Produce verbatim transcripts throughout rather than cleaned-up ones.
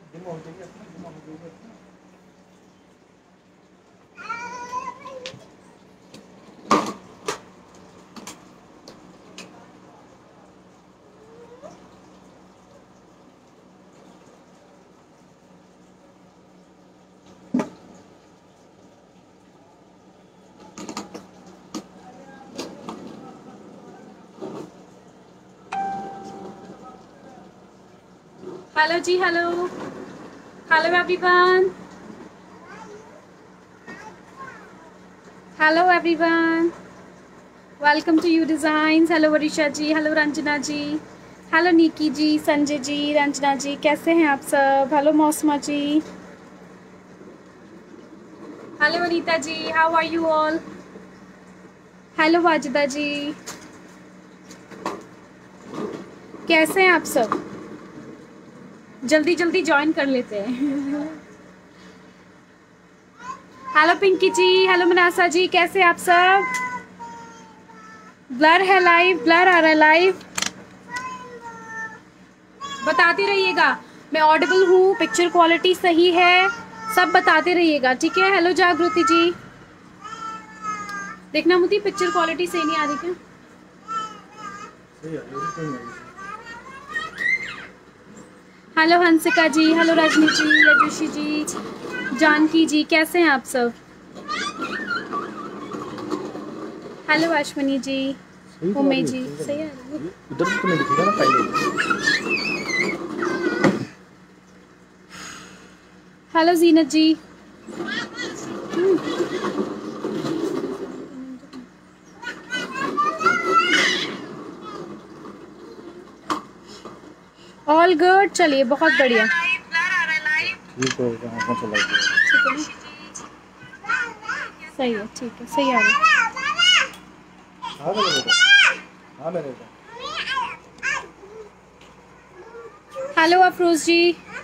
Hello जी, hello hello everyone, hello everyone, welcome to U designs. Hello Varisha ji, hello Ranjana ji, hello Niki ji, Sanjay ji, Ranjana ji, कैसे हैं आप सब? Hello Mausama ji, hello Anita ji, how are you all? Hello Wajida ji, कैसे हैं आप सब? जल्दी जल्दी ज्वाइन कर लेते हैं। हेलो पिंकी जी, हेलो मनासा जी, कैसे आप सब? ब्लर है लाइव, ब्लर आ रहा है लाइव, बताते रहिएगा मैं ऑडिबल हूँ, पिक्चर क्वालिटी सही है, सब बताते रहिएगा, ठीक है? हेलो जागृति जी, देखना मुझे पिक्चर क्वालिटी सही नहीं आ रही क्या? हेलो हंसिका जी, हेलो रजनी जी, यजुषी जी, जानकी जी, कैसे हैं आप सब? हेलो अश्विनी जी, उमे जी, सही है? उधर तो तुम्हें दिखेगा ना पहले। Hello Zeenat ji, all good, चलिए बहुत बढ़िया, ठीक है, सही है, ठीक है, सही आ रही है। हेलो अफरोज जी,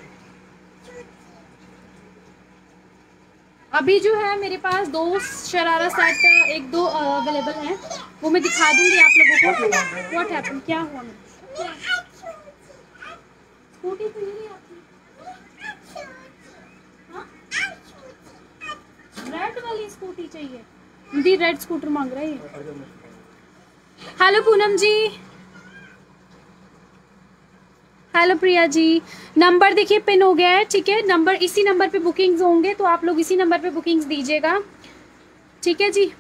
अभी जो है मेरे पास दो शरारा सेट, एक दो अवेलेबल हैं, वो मैं दिखा दूंगी आप लोगों को। व्हाट हैपन, क्या हुआ? स्कूटी तो नहीं आती, रेड वाली स्कूटी चाहिए, मुझे रेड स्कूटर मांग रहा है। Hello Poonam ji, hello Priya ji, number देखिए पिन हो गया है, ठीक है? नंबर, इसी नंबर पे बुकिंग्स होंगे, तो आप लोग इसी नंबर पे बुकिंग्स दीजिएगा, ठीक है जी?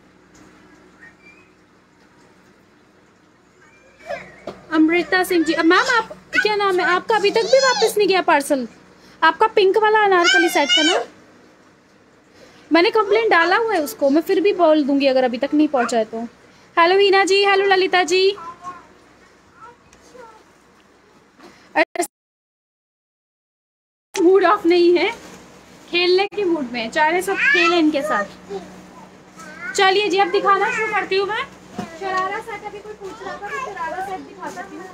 अमृता सिंह जी, मैम आप क्या नाम है आपका? अभी तक भी वापस नहीं गया पार्सल आपका? पिंक वाला अनारकली सेट था ना? मैंने कंप्लेंट डाला हुआ है उसको, मैं फिर भी बोल दूंगी अगर अभी तक नहीं पहुंचा है तो। Hello Heena ji, hello Lalita ji, mood off नहीं है, खेलने के मूड में, चाह रहे सब खेलें इनके साथ। चलिए जी, अब दिखाना शुरू करती हूँ मैं। शरारा सेट अभी कोई पूछ रहा था, तो शरारा सेट दिखा सकती हूँ।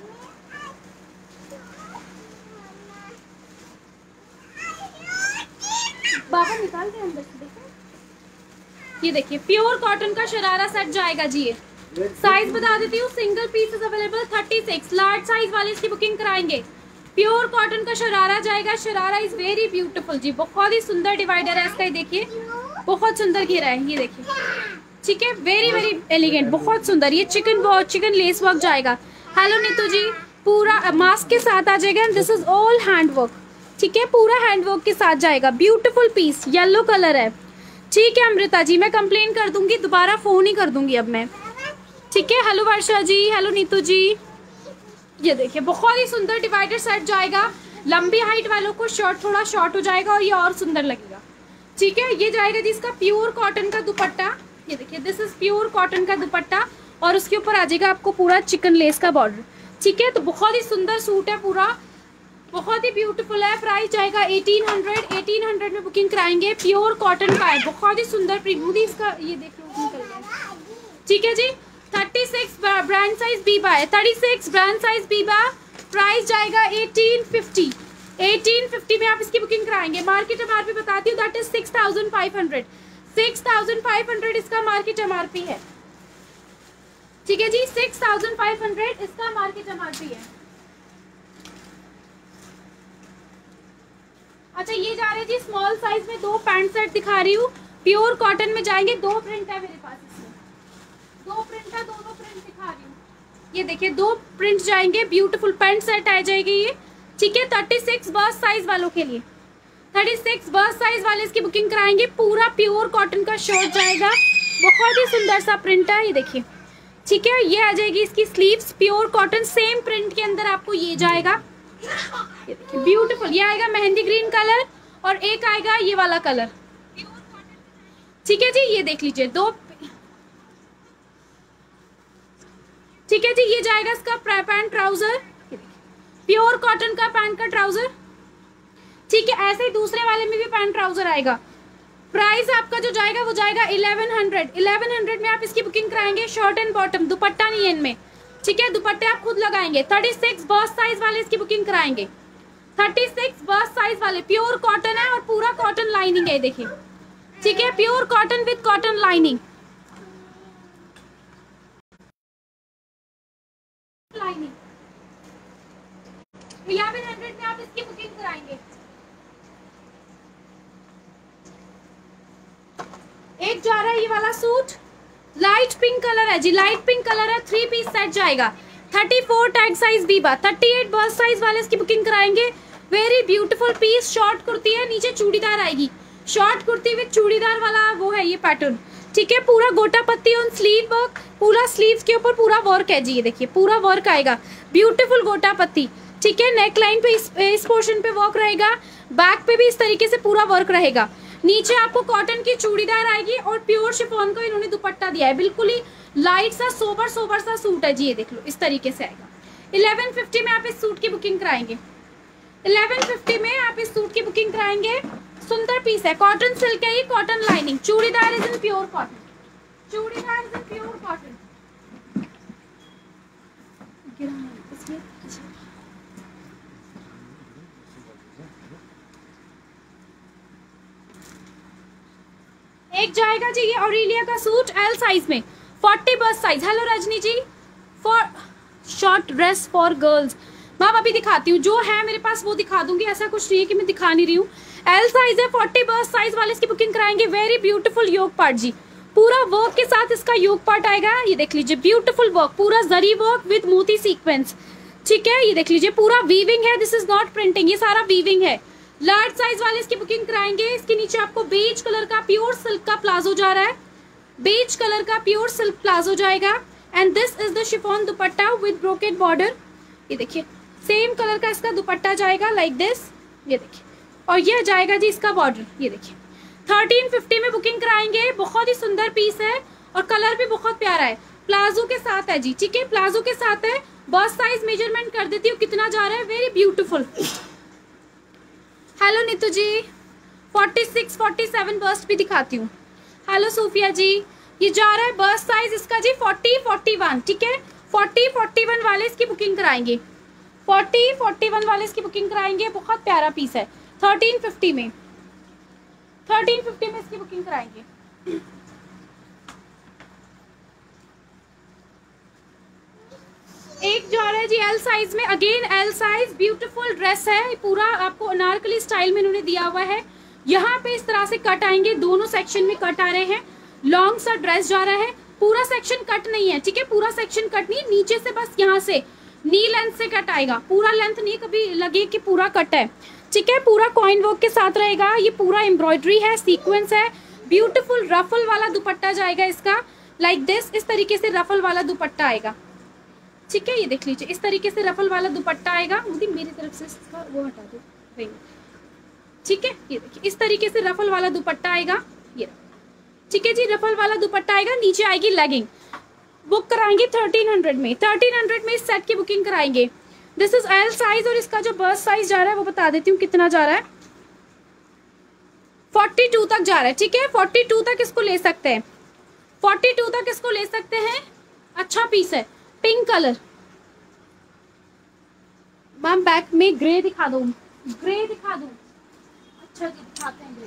बाबा निकाल के अंदर से देखो, ये देखिए प्योर कॉटन का शरारा सेट जाएगा जी। ये साइज बता देती हूँ, single pieces available thirty six, large size वाले इसकी बुकिंग कराएंगे। प्योर कॉटन का शरारा जाएगा, शरारा इज वेरी ब्यूटीफुल जी, बहुत ही सुंदर डिवाइडर है इसका, ये देखिए बहुत सुंदर घेरा है, ये देखिए, ठीक है? वेरी वेरी एलिगेंट, बहुत सुंदर। ये chikan work, chikan lace work जाएगा। हेलो नीतू जी, पूरा मास्क के साथ आ जाएगा, and this is all hand work, ठीक है? पूरा हैंड वर्क के साथ जाएगा, ब्यूटीफुल पीस, येलो कलर है, ठीक है? अमृता जी, मैं कंप्लेन कर दूंगी, दोबारा फोन ही कर दूंगी अब मैं, ठीक है? हेलो वर्षा जी, हेलो नीतू जी, ये देखिए बहुत ही सुंदर डिवाइडर सेट जाएगा। लंबी हाइट वालों को शर्ट थोड़ा शॉर्ट हो जाएगा और ये और सुंदर लगेगा, ठीक है? ये जाएगा जिसका प्योर कॉटन का दुपट्टा, ये देखिए दिस इज प्योर कॉटन का दुपट्टा, और उसके ऊपर आ जाएगा आपको पूरा चिकन लेस का बॉर्डर, ठीक है? तो बहुत ही सुंदर सूट है, पूरा बहुत ही ब्यूटीफुल है। प्राइस जाएगा एटीन हंड्रेड, एटीन हंड्रेड में बुकिंग कराएंगे। प्योर कॉटन का है, बहुत ही सुंदर प्रिंट, इसका ये देख लो निकल गया, ठीक है जी? Thirty six brand size Biba है, thirty six brand size Biba, price जाएगा एटीन फिफ्टी, एटीन फिफ्टी में आप इसकी बुकिंग कराएंगे। मार्केट एमआरपी बताती हूँ, that is six thousand five hundred, six thousand five hundred इसका मार्केट एमआरपी है, ठीक है जी? सिक्स थाउजेंड फाइव हंड्रेड इसका मार्केट एमआरपी है। अच्छा ये जा रहे जी स्मॉल साइज में, दो पैंट सेट दिखा रही हूँ, प्योर कॉटन में जाएंगे, दो प्रिंट है मेरे पास इसमें, दो प्रिंट है, दोनों प्रिंट दिखा रही हूँ। ये देखिए दो प्रिंट जाएंगे, ब्यूटीफुल पैंट सेट आ जाएगी ये, ठीक है। थर्टी सिक्स बर्स्ट साइज वालों के लिए, थर्टी सिक्स बर्स्ट साइज वाले इसकी बुकिंग कराएंगे। पूरा प्योर कॉटन का शर्ट जाएगा, बहुत ही सुंदर सा प्रिंट है, ये देखिए, ठीक है। ये आ जाएगी इसकी sleeves, pure cotton same print के अंदर आपको ये जाएगा, ये देखिए ब्यूटीफुल। ये आएगा मेहंदी ग्रीन कलर और एक आएगा ये वाला कलर, ठीक है जी। ये देख लीजिए दो, ठीक है जी। ये जाएगा इसका पैंट ट्राउजर, प्योर कॉटन का पैंट का ट्राउजर, ठीक है। ऐसे ही दूसरे वाले में भी पैंट ट्राउजर आएगा। प्राइस आपका जो जाएगा वो जाएगा इलेवन हंड्रेड। इलेवन हंड्रेड में आप इसकी बुकिंग कराएंगे। शर्ट एंड बॉटम, दुपट्टा नहीं है इनमें, ठीक है, दुपट्टे आप खुद लगाएंगे। थर्टी सिक्स बर्स्ट साइज वाले इसकी बुकिंग कराएंगे। थर्टी सिक्स बर्स्ट साइज वाले, प्योर कॉटन है और पूरा कॉटन लाइनिंग है, देखिए, ठीक है, pure cotton with cotton lining, lining. Eleven hundred में आप इसकी बुकिंग कराएंगे। एक जा रहा है ये वाला सूट, लाइट पिंक कलर है जी, लाइट पिंक कलर है, थ्री पीस सेट जाएगा। Thirty four tag size Biba, thirty eight burst size वाले इसकी बुकिंग कराएंगे। Very beautiful piece, short kurti है, नीचे चूड़ीदार आएगी, शॉर्ट कुर्ती विद चूड़ीदार वाला वो है ये पैटर्न, ठीक है। पूरा gota patti on sleeve work, पूरा स्लीव के ऊपर पूरा वर्क है जी, ये देखिए पूरा वर्क आएगा, ब्यूटीफुल गोटा पत्ती, ठीक है। नेक लाइन पे इस, इस पोर्शन पे वर्क रहेगा, बैक पे भी इस तरीके से पूरा वर्क रहेगा। नीचे आपको कॉटन की चूड़ीदार आएगी और प्योर शिफॉन का इन्होंने दुपट्टा दिया है, बिल्कुल ही लाइट सा सोबर सोबर सा सूट है जी, ये देख लो इस तरीके से आएगा। इलेवन फिफ्टी में आप इस सूट की बुकिंग कराएंगे। इलेवन फिफ्टी में आप इस सूट की बुकिंग कराएंगे। सुंदर पीस है, कॉटन सिल्क है ये, cotton lining, churidar is in pure cotton, churidar is in pure cotton. एक जाएगा जी ये ऑरेलिया का सूट एल साइज में, forty burst size. Hello Rajni ji, for short dress for girls, मैं अभी दिखाती हूँ, जो है मेरे पास वो दिखा दूंगी, ऐसा कुछ नहीं है कि मैं दिखा नहीं रही हूँ। एल साइज है, फोर्टी बर्स्ट साइज वाले इसकी बुकिंग कराएंगे। वेरी ब्यूटीफुल योक पार्ट जी, पूरा वर्क के साथ इसका योक पार्ट आएगा, ये देख लीजिए ब्यूटीफुल वर्क, पूरा जरी वर्क विद मोती सीक्वेंस, ठीक है। ये देख लीजिए पूरा वीविंग है, दिस इज नॉट प्रिंटिंग, ये सारा वीविंग है। लार्ज साइज वाले इसकी बुकिंग कराएंगे। इसके नीचे आपको बेज कलर का प्योर सिल्क का प्लाजो जा रहा है, बेज कलर का प्योर सिल्क प्लाजो जाएगा। And this is the chiffon dupatta with brocade border, ये देखिए सेम कलर का इसका दुपट्टा जाएगा लाइक दिस, ये देखिए, और ये जाएगा जी इसका बॉर्डर, ये देखिए। थर्टीन फिफ्टी में बुकिंग कराएंगे। बहुत ही सुंदर पीस है और कलर भी बहुत प्यारा है, प्लाजो के साथ है जी, ठीक है, प्लाजो के साथ है। बस साइज मेजरमेंट कर देती हूँ कितना जा रहा है, very beautiful. Hello Neetu ji, forty six forty seven burst भी दिखाती हूँ। हेलो सोफिया जी, ये जा रहा है बर्स्ट साइज इसका जी फोर्टी फोर्टी वन, ठीक है, फोर्टी फोर्टी वन वाले इसकी बुकिंग कराएंगे। फोर्टी फोर्टी वन वाले इसकी बुकिंग कराएंगे, बहुत प्यारा पीस है। थर्टीन फिफ्टी में, थर्टीन फिफ्टी में इसकी बुकिंग कराएंगे। एक जा रहा है जी एल साइज में, again L size, beautiful dress है, पूरा आपको अनारकली स्टाइल में इन्होंने दिया हुआ है। यहाँ पे इस तरह से कट आएंगे, दोनों सेक्शन में कट आ रहे हैं, लॉन्ग सा ड्रेस जा रहा है, पूरा सेक्शन कट नहीं है, ठीक है, पूरा सेक्शन कट नहीं, नीचे से बस यहाँ से नी लेंथ से कट आएगा, पूरा लेंथ नहीं कभी लगे कि पूरा कट है, ठीक है। पूरा कॉइन वर्क के साथ रहेगा, ये पूरा एम्ब्रॉयडरी है, सीक्वेंस है, ब्यूटीफुल रफल वाला दुपट्टा जाएगा इसका लाइक दिस, इस तरीके से रफल वाला दुपट्टा आएगा, ठीक है। ये देख लीजिए इस तरीके से रफल वाला दुपट्टा आएगा, मुझे मेरी तरफ से इसका वो हटा दो, ठीक है। ये देखिए इस तरीके से रफल वाला दुपट्टा आएगा, ये ठीक है जी, रफल वाला दुपट्टा आएगा, नीचे आएगी लेगिंग। बुक कराएंगे थर्टीन हंड्रेड में, थर्टीन हंड्रेड में इस सेट की बुकिंग कराएंगे। दिस इज एल साइज और इसका जो बर्स्ट साइज जा रहा है वो बता देती हूँ कितना जा रहा है, फोर्टी टू तक जा रहा है, ठीक है, फोर्टी टू तक इसको ले सकते हैं, फोर्टी टू तक इसको ले सकते हैं। अच्छा पीस है, पिंक कलर। मैम बैक में ग्रे दिखा दो, ग्रे दिखा दो, अच्छा जी दिखाते हैं ग्रे।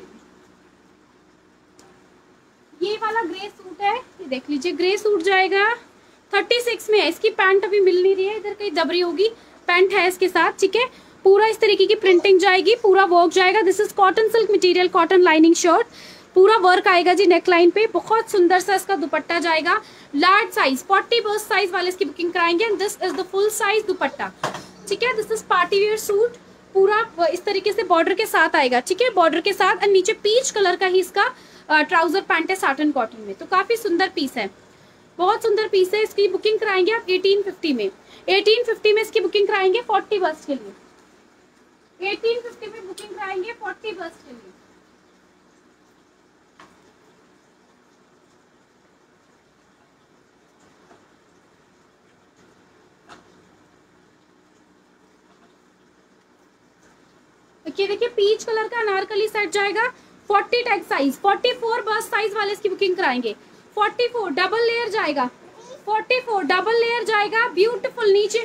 ये वाला ग्रे सूट है, ये देख लीजिए, ग्रे सूट जाएगा, थर्टी सिक्स में है, इसकी पैंट अभी मिल नहीं रही है, इधर कहीं दबरी होगी, पैंट है इसके साथ, ठीक है। पूरा इस तरीके की प्रिंटिंग जाएगी, पूरा वर्क जाएगा। This is cotton silk material, cotton lining shirt, पूरा वर्क आएगा जी नेक लाइन पे। बहुत सुंदर सा इसका दुपट्टा जाएगा। Large size forty burst size वाले इसकी बुकिंग कराएंगे and this is the full size dupatta, ठीक है। This is party wear suit, पूरा इस तरीके से बॉर्डर के साथ आएगा, ठीक है, बॉर्डर के साथ। एंड नीचे पीच कलर का ही इसका ट्राउजर पैंट है साटन कॉटन में, तो काफी सुंदर पीस है, बहुत सुंदर पीस है। इसकी बुकिंग कराएंगे आप एटीन फिफ्टी में, एटीन फिफ्टी में इसकी बुकिंग कराएंगे फोर्टी बर्स्ट के लिए, एटीन फिफ्टी में बुकिंग कराएंगे फोर्टी बर्स्ट के लिए। ये देखिए पीच कलर का अनारकली सेट जाएगा, forty tag size, forty four burst size वाले इसकी बुकिंग कराएंगे, फोर्टी फोर डबल लेयर जाएगा, फोर्टी फोर डबल लेयर जाएगा, ब्यूटीफुल। नीचे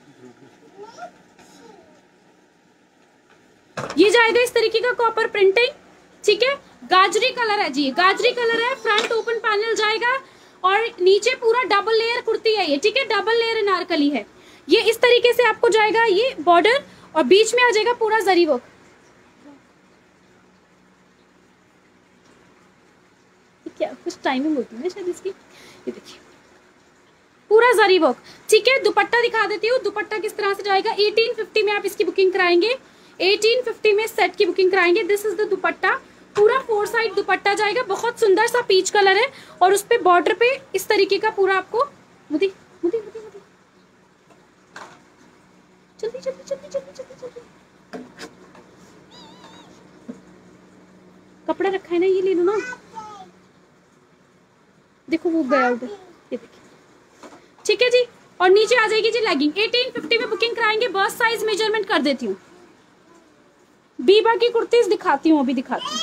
ये जाएगा इस तरीके का कॉपर प्रिंटिंग, ठीक है, गाजरी कलर है जी, गाजरी कलर है, फ्रंट ओपन पैनल जाएगा और नीचे पूरा डबल लेयर कुर्ती है ये, ठीक है, डबल लेयर अनारकली है ये। इस तरीके से आपको जाएगा ये बॉर्डर और बीच में आ जाएगा पूरा जरी वर्क। क्या कुछ टाइमिंग होती है ना शायद इसकी, ये देखिए पूरा जरी वर्क, ठीक है। दुपट्टा दिखा देती हूँ, दुपट्टा किस तरह से जाएगा। एटीन फिफ्टी में आप इसकी बुकिंग कराएंगे, एटीन फिफ्टी में सेट की बुकिंग कराएंगे। दिस इज द दुपट्टा, पूरा फोर साइड दुपट्टा जाएगा, बहुत सुंदर सा पीच कलर है और उस पे बॉर्डर पे इस तरीके का पूरा आपको मुदी मुदी मुदी मुदी जल्दी जल्दी जल्दी जल्दी जल्दी जल्दी कपड़ा रखा है ना, ये ले लो ना, देखो वो गया उधर, ये देखिए, ठीक है जी। और नीचे आ जाएगी जी लेगिंग, एटीन फिफ्टी में बुकिंग कराएंगे। बर्स्ट साइज मेजरमेंट कर देती हूँ, बीबा की कुर्तीज दिखाती हूँ, अभी दिखाती हूँ।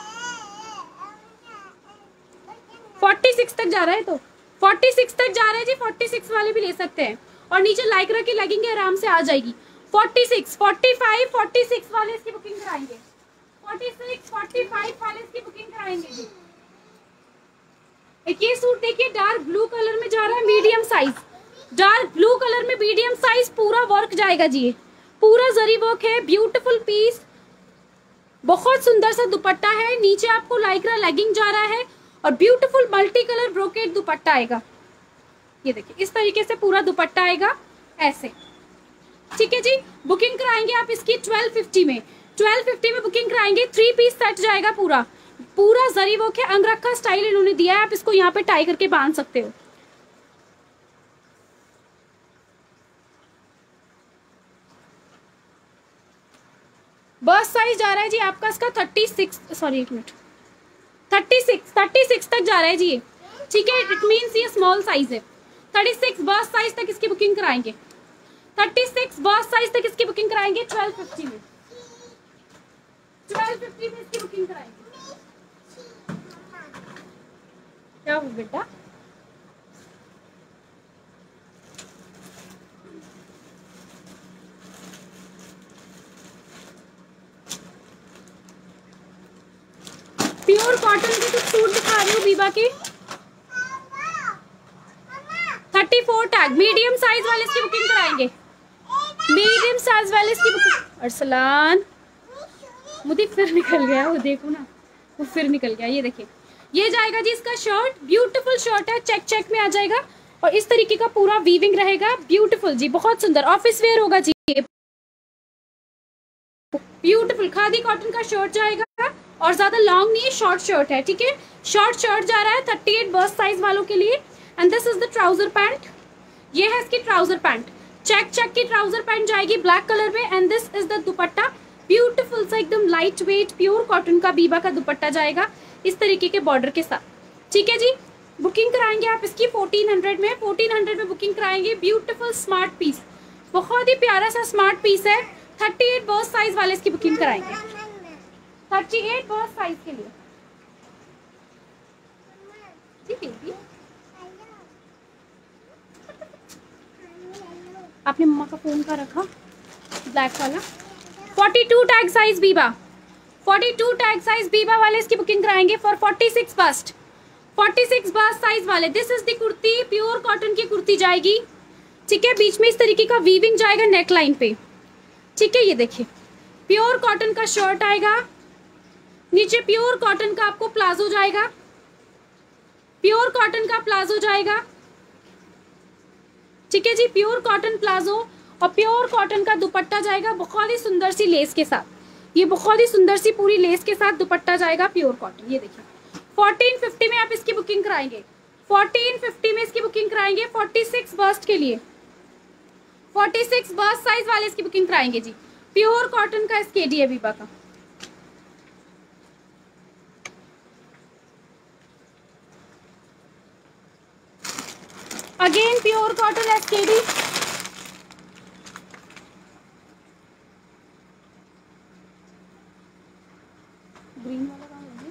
फोर्टी सिक्स तक जा रहा है, तो फोर्टी सिक्स तक जा रहा है जी, फोर्टी सिक्स वाले भी ले सकते हैं। और नीचे लाइक्रा की लेगिंग आराम से आ जाएगी। Forty six, forty five, forty six वाले इसकी बुकिंग कराएंगे, फोर्टी सिक्स, फोर्टी फाइव वाले इसकी बुकिंग कराएंगे जी। एक ये सूट देखिए डार्क ब्लू कलर में जा रहा है, medium size, dark blue colour में मीडियम साइज, पूरा वर्क जाएगा जी, पूरा जरी वर्क है, ब्यूटीफुल पीस, बहुत सुंदर सा दुपट्टा है। नीचे आपको लाइक्रा लेगिंग जा रहा है और beautiful multi colour brocade dupatta आएगा, ये देखिए इस तरीके से पूरा दुपट्टा आएगा ऐसे, ठीक है जी। बुकिंग कराएंगे आप इसकी ट्वेल्व फिफ्टी में, ट्वेल्व फिफ्टी में बुकिंग कराएंगे। थ्री पीस सेट जाएगा, पूरा पूरा जरी वर्क है, अंगरखा स्टाइल इन्होंने दिया है, आप इसको यहाँ पे टाई करके बांध सकते हो। बर्स्ट साइज जा रहा है जी आपका इसका थर्टी सिक्स, सॉरी एक minute, thirty six, thirty six तक जा रहा है जी ये, ठीक है। इट मीन्स ये स्मॉल साइज है। थर्टी सिक्स बर्स्ट साइज तक इसकी बुकिंग कराएंगे, थर्टी सिक्स बर्स्ट साइज तक इसकी बुकिंग कराएंगे ट्वेल्व फिफ्टी में, ट्वेल्व फिफ्टी में इसकी बुकिंग कराएंगे। क्या हो बेटा, प्योर कॉटन के कुछ सूट दिखा रही हूँ बीबा के, thirty four tag, medium size वाले इसकी बुकिंग कराएंगे, मीडियम साइज वाले इसकी बुकिंग। अरसलान मुझे फिर निकल गया, वो देखो ना, वो फिर निकल गया, ये देखिए ये जाएगा जी इसका शर्ट, ब्यूटीफुल शर्ट है, चेक चेक में आ जाएगा और इस तरीके का पूरा वीविंग रहेगा, ब्यूटीफुल जी, बहुत सुंदर ऑफिस वेयर होगा जी, ब्यूटीफुल खादी कॉटन का शर्ट जाएगा और ज्यादा लॉन्ग नहीं है, शॉर्ट शर्ट है, ठीक है। शॉर्ट शर्ट जा रहा है थर्टी एट बर्स्ट साइज वालों के लिए and this is the trouser pant, ये है इसकी ट्राउजर पैंट, चेक चेक की ट्राउजर पैंट जाएगी ब्लैक कलर में and this is the dupatta, beautiful सा एकदम लाइट वेट प्योर कॉटन का बीबा का दुपट्टा जाएगा इस तरीके के बॉर्डर के साथ, ठीक है जी। बुकिंग कराएंगे आप इसकी फोर्टीन हंड्रेड में, फोर्टीन हंड्रेड में बुकिंग कराएंगे। ब्यूटीफुल स्मार्ट पीस, बहुत ही प्यारा सा स्मार्ट पीस है, थर्टी एट बर्स्ट साइज वाले इसकी बुकिंग कराएंगे, थर्टी एट बर्स्ट साइज के लिए, ठीक है। आपने मम्मा का फोन का रखा ब्लैक वाला, forty two tag size Biba, forty two tag size Biba वाले इसकी बुकिंग कराएंगे for forty six bust, forty six bust size वाले। This is the kurti, pure cotton की कुर्ती जाएगी, ठीक है। बीच में इस तरीके का वीविंग जाएगा नेक लाइन पे, ठीक है। ये देखिए प्योर कॉटन का शर्ट आएगा, नीचे प्योर कॉटन का आपको प्लाजो जाएगा, प्योर कॉटन का प्लाजो जाएगा, ठीक है जी, प्योर कॉटन प्लाजो और प्योर कॉटन का दुपट्टा जाएगा बहुत ही सुंदर सी लेस के साथ। ये बहुत ही सुंदर सी पूरी लेस के साथ दुपट्टा जाएगा प्योर कॉटन। ये देखिए फोर्टीन फिफ्टी में आप इसकी बुकिंग कराएंगे, फोर्टीन फिफ्टी में इसकी बुकिंग कराएंगे। फोर्टी सिक्स बर्स्ट के लिए, फोर्टी सिक्स बर्स्ट साइज वाले इसकी बुकिंग कराएंगे जी। प्योर कॉटन का एसकेडी है बीबा का। Again pure cotton SKD, green वाला कहाँ है?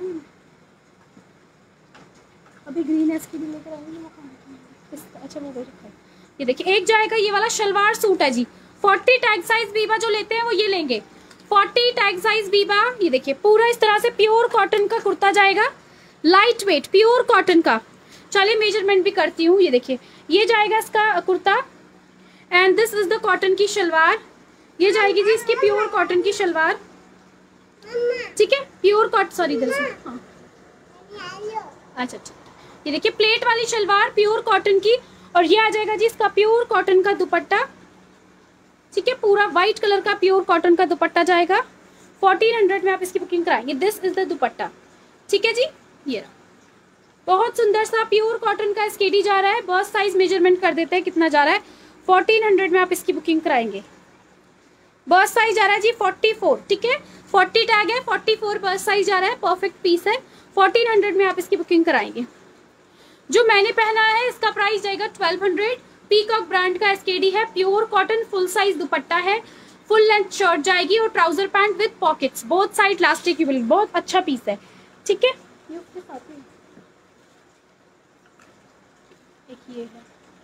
अभी ग्रीन एसकेडी लेकर आएंगे वो कहाँ? अच्छा वो रखा है। ये देखिए एक जाएगा ये वाला शलवार सूट है जी। फोर्टी टैग साइज बीबा जो लेते हैं वो ये लेंगे, फोर्टी टैग साइज बीबा। ये देखिए पूरा इस तरह से प्योर कॉटन का कुर्ता जाएगा, लाइट वेट प्योर कॉटन का। चलिए मेजरमेंट भी करती हूँ। ये देखिए ये जाएगा इसका kurta and this is the cotton की शलवार। ये जाएगी जी इसकी प्योर कॉटन की शलवार, ठीक है, प्योर कॉटन, सॉरी दरअसल हाँ अच्छा अच्छा। ये देखिए प्लेट वाली शलवार प्योर कॉटन की और ये आ जाएगा जी इसका प्योर कॉटन का दुपट्टा, ठीक है, पूरा व्हाइट कलर का प्योर कॉटन का दुपट्टा जाएगा। फोर्टीन हंड्रेड में आप इसकी बुकिंग कराएंगे। दिस इज द दुपट्टा, ठीक है जी। ये बहुत सुंदर सा प्योर कॉटन का एसकेडी जा रहा है। बर्स्ट साइज मेजरमेंट कर देते हैं कितना जा रहा है। फोर्टीन हंड्रेड में आप इसकी बुकिंग कराएंगे। बर्स्ट साइज जा रहा है जी फोर्टी फोर, ठीक है, फोर्टी टैग है, फोर्टी फोर बर्स्ट साइज जा रहा है, परफेक्ट पीस है। फोर्टीन हंड्रेड में आप इसकी बुकिंग कराएंगे। जो मैंने पहना है इसका प्राइस जाएगा ट्वेल्व हंड्रेड। पीकॉक ब्रांड का एसकेडी है, pure cotton, full size dupatta है, फुल लेंथ शर्ट जाएगी और trouser pant with pockets, both side elasticable, बहुत अच्छा पीस है, ठीक है। ये उसके साथ में एक ये है,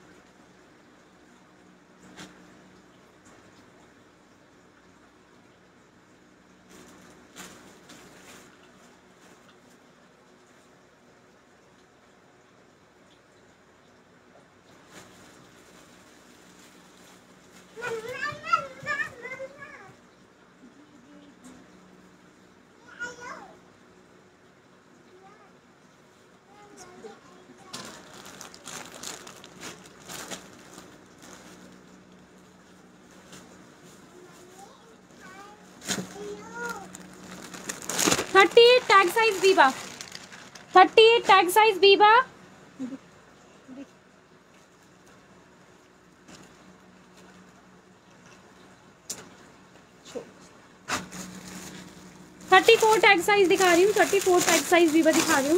thirty eight tag size Biba, thirty eight tag size Biba. Thirty four tag size दिखा रही हूँ, thirty four tag size Biba दिखा रही हूँ।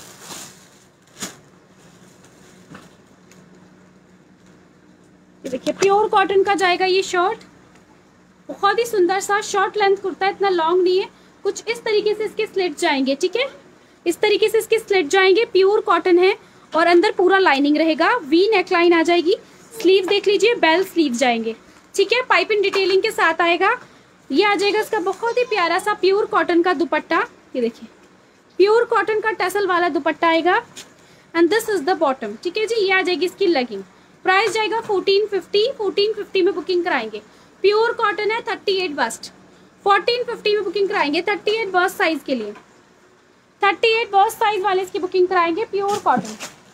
ये देखिए प्योर कॉटन का जाएगा ये शर्ट, बहुत ही सुंदर सा शॉर्ट लेंथ कुर्ता है, इतना लॉन्ग नहीं है। कुछ इस तरीके से इसके स्लिट जाएंगे, ठीक है, इस तरीके से इसके स्लिट जाएंगे। प्योर कॉटन है और अंदर पूरा लाइनिंग रहेगा, वी नेक लाइन आ जाएगी। स्लीव देख लीजिए, बेल स्लीव जाएंगे, ठीक है, पाइपिंग डिटेलिंग के साथ आएगा। ये आ जाएगा इसका बहुत ही प्यारा सा प्योर कॉटन का दुपट्टा। ये देखिए प्योर कॉटन का टसल वाला दुपट्टा आएगा and this is the bottom, ठीक है जी। ये आ जाएगी इसकी लेगिंग। प्राइस जाएगा फोर्टीन फिफ्टी, फोर्टीन फिफ्टी में बुकिंग कराएंगे। प्योर कॉटन है, thirty eight bust, fourteen fifty में बुकिंग कराएंगे। थर्टी एट बस्ट साइज के लिए, थर्टी एट बस्ट साइज वाले इसकी बुकिंग कराएंगे, प्योर कॉटन।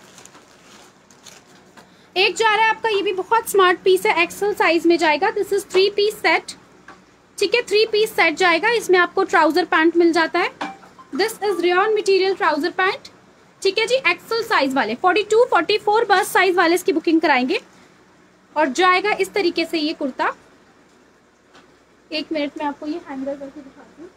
एक जा रहा है आपका, ये भी बहुत स्मार्ट पीस है, एक्सेल साइज में जाएगा। This is three piece set, ठीक है, थ्री पीस सेट जाएगा। इसमें आपको ट्राउजर पैंट मिल जाता है। This is rayon material trouser pant, ठीक है जी, एक्सेल साइज वाले। Forty two forty four bust size वाले इसकी बुकिंग कराएंगे और जाएगा इस तरीके से ये कुर्ता। एक मिनट में आपको ये हैंगर करके दिखाती हूँ।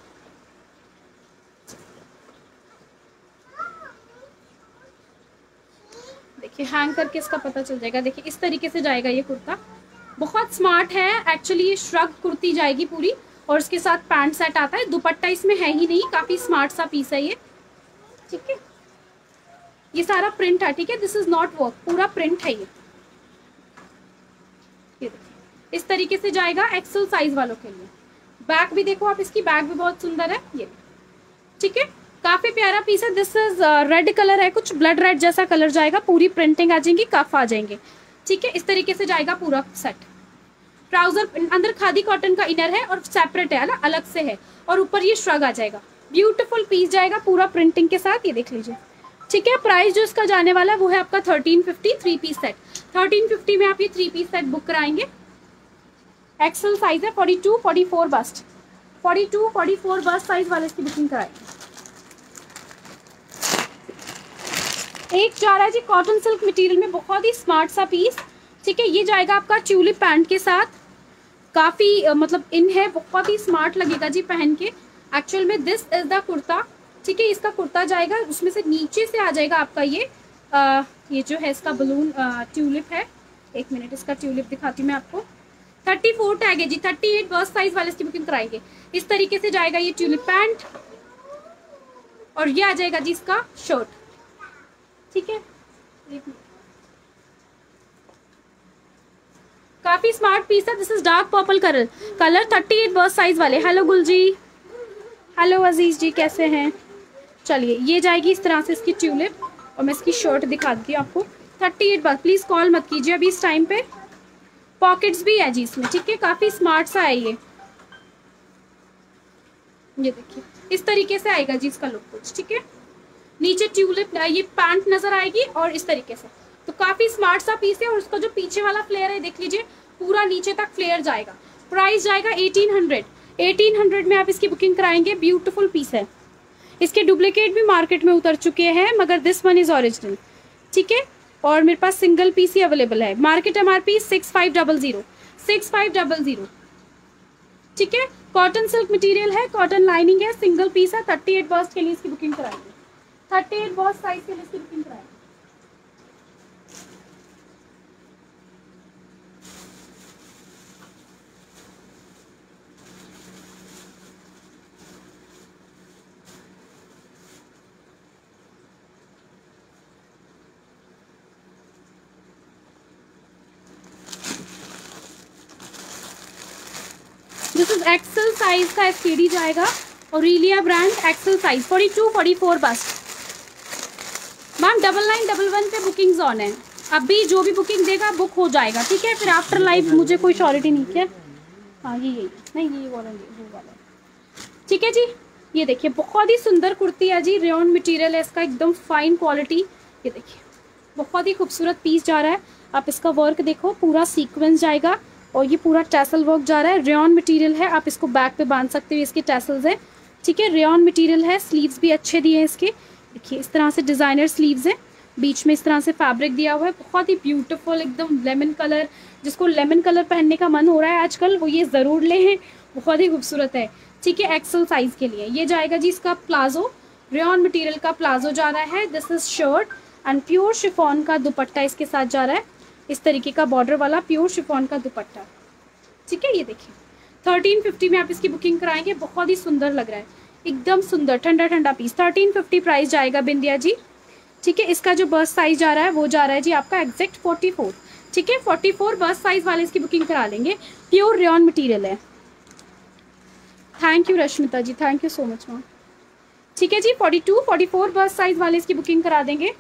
देखिए हैंग करके इसका पता चल जाएगा। देखिए इस तरीके से जाएगा ये कुर्ता, बहुत स्मार्ट है। एक्चुअली ये श्रग कुर्ती जाएगी पूरी और इसके साथ पैंट सेट आता है। दुपट्टा इसमें है ही नहीं, काफी स्मार्ट सा पीस है ये, ठीक है। ये सारा प्रिंट है, ठीक है, दिस इज नॉट वर्क, पूरा प्रिंट है ये। ये देखिए इस तरीके से जाएगा एक्सेल साइज वालों के लिए। बैक भी देखो आप, इसकी बैक भी बहुत सुंदर है ये, ठीक है, काफी प्यारा पीस है। दिस इज रेड कलर है, कुछ ब्लड रेड जैसा कलर जाएगा, पूरी प्रिंटिंग आ जाएगी, कफ आ जाएंगे, ठीक है। इस तरीके से जाएगा पूरा सेट। ट्राउजर अंदर खादी कॉटन का इनर है और सेपरेट है ना, अलग से है, और ऊपर ये श्रग आ जाएगा। ब्यूटीफुल पीस जाएगा पूरा प्रिंटिंग के साथ, ये देख लीजिए। ठीक है, प्राइस जो इसका जाने वाला है वो है आपका thirteen fifty three piece set. Thirteen fifty में आप ये थ्री पीस सेट बुक कराएंगे। एक्सेल साइज है, forty two forty four bust, forty two forty four bust size वाले इसकी बुकिंग कराएंगे। एक जा रहा है जी कॉटन सिल्क मटेरियल में, बहुत ही स्मार्ट सा पीस। ठीक है, ये जाएगा आपका ट्यूलिप पैंट के साथ, काफी uh, मतलब इन है, बहुत ही स्मार्ट लगेगा जी पहन के। एक्चुअल में दिस इज द कुर्ता। ठीक है, इसका कुर्ता जाएगा, उसमें से नीचे से आ जाएगा आपका ये आ, ये जो है इसका बलून ट्यूलिप है। एक मिनट, इसका ट्यूलिप दिखाती हूँ मैं आपको। थर्टी फोर टैग है जी, थर्टी एट बर्स्ट साइज वाले इसकी बुकिंग कराएंगे। इस तरीके से जाएगा ये ट्यूलिप पैंट, और ये आ जाएगा जी इसका शर्ट। ठीक है, काफी स्मार्ट पीस है। This is dark purple colour colour thirty eight burst size वाले। हेलो गुल जी, हेलो अजीज जी, कैसे हैं? चलिए, ये जाएगी इस तरह से इसकी ट्यूलिप, और मैं इसकी शर्ट दिखा देती हूँ आपको। Thirty eight burst, please call मत कीजिए अभी इस टाइम पे। पॉकेट्स भी है जी इसमें। ठीक है, काफी स्मार्ट सा है ये। ये देखिए, इस तरीके से आएगा जी इसका लुक कुछ। ठीक है, नीचे ट्यूलिप ये पैंट नजर आएगी, और इस तरीके से, तो काफी स्मार्ट सा पीस है। और उसका जो पीछे वाला फ्लेयर है देख लीजिए, पूरा नीचे तक फ्लेयर जाएगा। प्राइस जाएगा एटीन हंड्रेड। एटीन हंड्रेड में आप इसकी बुकिंग कराएंगे। ब्यूटीफुल पीस है। इसके डुप्लीकेट भी मार्केट में उतर चुके हैं, मगर दिस वन इज ओरिजिनल। ठीक है, और मेरे पास सिंगल पीस ही अवेलेबल है। Market MRP six five double zero six five double zero. ठीक है, कॉटन सिल्क मटेरियल है, कॉटन लाइनिंग है, सिंगल पीस है। थर्टी एट बर्स्ट के लिए इसकी बुकिंग कराएंगे। थर्टी एट बर्स्ट साइज के लिए इसकी बुकिंग कराएंगे। दिस इज एक्सेल साइज का एसकेडी जाएगा, और रिलिया brand XL size forty two forty four bust. Ma'am double nine double one पे बुकिंग्स ऑन है, अभी जो भी बुकिंग देगा बुक हो जाएगा। ठीक है, फिर आफ्टर लाइव मुझे कोई श्योरिटी नहीं है। हाँ, ये यही नहीं, ये वाला वो वाला। ठीक है जी, ये देखिए बहुत ही सुंदर कुर्ती है जी, रेयॉन मटेरियल है इसका, एकदम फाइन क्वालिटी। ये देखिए बहुत ही खूबसूरत पीस जा रहा है। आप इसका वर्क देखो, पूरा सीक्वेंस जाएगा, और ये पूरा टैसल वर्क जा रहा है। रेयॉन मटेरियल है, आप इसको बैक पे बांध सकते हो, इसके टैसल्स है। ठीक है, रेयॉन मटेरियल है, स्लीव्स भी अच्छे दिए हैं इसके। देखिए इस तरह से डिजाइनर स्लीव्स है, बीच में इस तरह से फैब्रिक दिया हुआ है, बहुत ही ब्यूटीफुल, एकदम लेमन कलर। जिसको लेमन कलर पहनने का मन हो रहा है आजकल, वो ये ज़रूर ले हैं, बहुत ही खूबसूरत है। ठीक है, एक्सेल साइज के लिए ये जाएगा जी इसका प्लाजो, रेयॉन मटेरियल का प्लाजो जा रहा है। This is shirt and pure chiffon का दुपट्टा इसके साथ जा रहा है, इस तरीके का बॉर्डर वाला प्योर शिफॉन का दुपट्टा। ठीक है, ये देखिए थर्टीन फिफ्टी में आप इसकी बुकिंग कराएंगे। बहुत ही सुंदर लग रहा है, एकदम सुंदर ठंडा ठंडा पीस। थर्टीन फिफ्टी प्राइस जाएगा बिंदिया जी। ठीक है, इसका जो बर्स्ट साइज जा रहा है वो जा रहा है जी आपका एग्जैक्ट फोर्टी फोर। ठीक है, फोर्टी फोर बर्स्ट साइज वाले इसकी बुकिंग करा लेंगे। प्योर रेयॉन मटेरियल है। Thank you Rashmita ji, thank you so much ma'am. ठीक है जी, forty two forty four burst size वाले इसकी बुकिंग करा देंगे।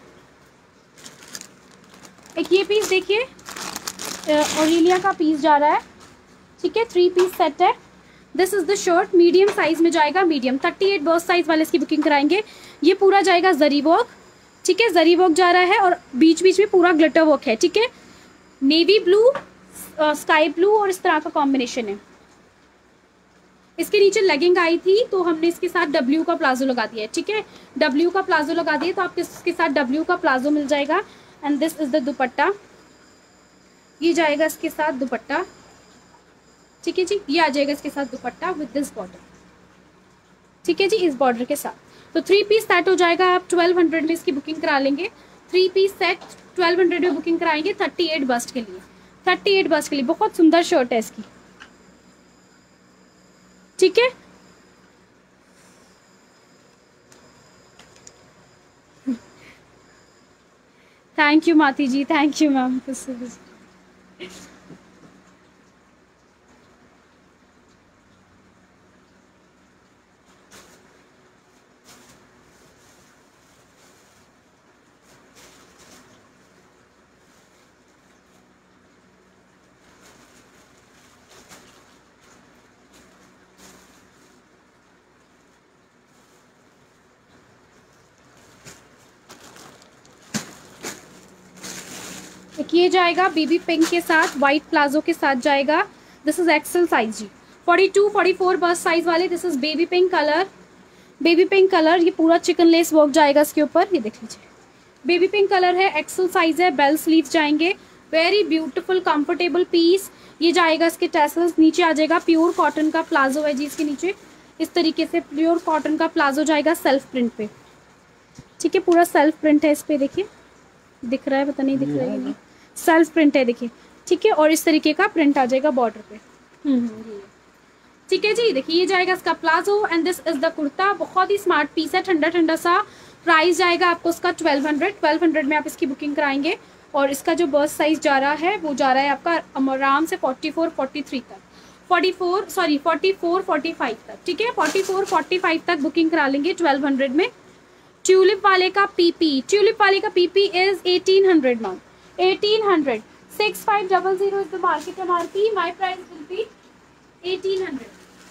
एक ये पीस देखिए, ओरेलिया का पीस जा रहा है। ठीक है, थ्री पीस सेट है। This is the shirt, medium size में जाएगा, medium thirty eight burst size वाले इसकी बुकिंग कराएंगे। ये पूरा जाएगा जरी वर्क। ठीक है, जरी वर्क जा रहा है, और बीच बीच में पूरा ग्लिटर वर्क है। ठीक है, नेवी ब्लू, स्काई ब्लू और इस तरह का कॉम्बिनेशन है। इसके नीचे लेगिंग आई थी, तो हमने इसके साथ डब्ल्यू का प्लाजो लगा दिया है। ठीक है, डब्ल्यू का प्लाजो लगा दिया, तो आपको इसके साथ डब्ल्यू का प्लाजो मिल जाएगा। And this is the dupatta, ये जाएगा इसके साथ दुपट्टा। ठीक है जी, ये आ जाएगा इसके साथ दुपट्टा विद दिस बॉर्डर। ठीक है जी, इस बॉर्डर के साथ। तो थ्री पीस सेट हो जाएगा। आप ट्वेल्व हंड्रेड में इसकी बुकिंग करा लेंगे। Three piece set twelve hundred में बुकिंग कराएंगे थर्टी एट बस्ट के लिए। थर्टी एट बस्ट के लिए बहुत सुंदर शर्ट है इसकी। ठीक है, थैंक यू माती जी, थैंक यू मैम। एक ये जाएगा बेबी पिंक के साथ, वाइट प्लाजो के साथ जाएगा। दिस इज एक्सेल साइज जी, forty two forty four bust size वाले। This is baby pink colour, baby pink colour, ये पूरा चिकन लेस वर्क जाएगा इसके ऊपर, ये देख लीजिए। बेबी पिंक कलर है, एक्सेल साइज है, बेल स्लीव्स जाएंगे। Very beautiful comfortable piece. ये जाएगा इसके टैसल्स, नीचे आ जाएगा प्योर कॉटन का प्लाजो है जी इसके नीचे, इस तरीके से प्योर कॉटन का प्लाजो जाएगा सेल्फ प्रिंट पे, ठीक है। पूरा सेल्फ प्रिंट है इस पे, देखिए दिख रहा है, पता नहीं दिख रहा है नहीं, सेल्फ प्रिंट है देखिए, ठीक है। और इस तरीके का प्रिंट आ जाएगा बॉर्डर पे, हम्म ठीक है जी। देखिए ये जाएगा इसका palazzo and this is the kurta. बहुत ही स्मार्ट पीस है, ठंडा ठंडा सा। प्राइस जाएगा आपको इसका ट्वेल्व हंड्रेड ट्वेल्व हंड्रेड में आप इसकी बुकिंग कराएंगे। और इसका जो बर्स्ट साइज जा रहा है वो जा रहा है आपका आराम से फोर्टी फोर फोर्टी थ्री तक, forty four sorry forty four forty five तक, ठीक है। फोर्टी फोर फोर्टी फाइव तक बुकिंग करा लेंगे ट्वेल्व हंड्रेड में। ट्यूलिप वाले का पीपी, ट्यूलिप वाले का PP is eighteen hundred ma'am, eighteen hundred. Six five double zero is the market MRP, my price will be eighteen hundred.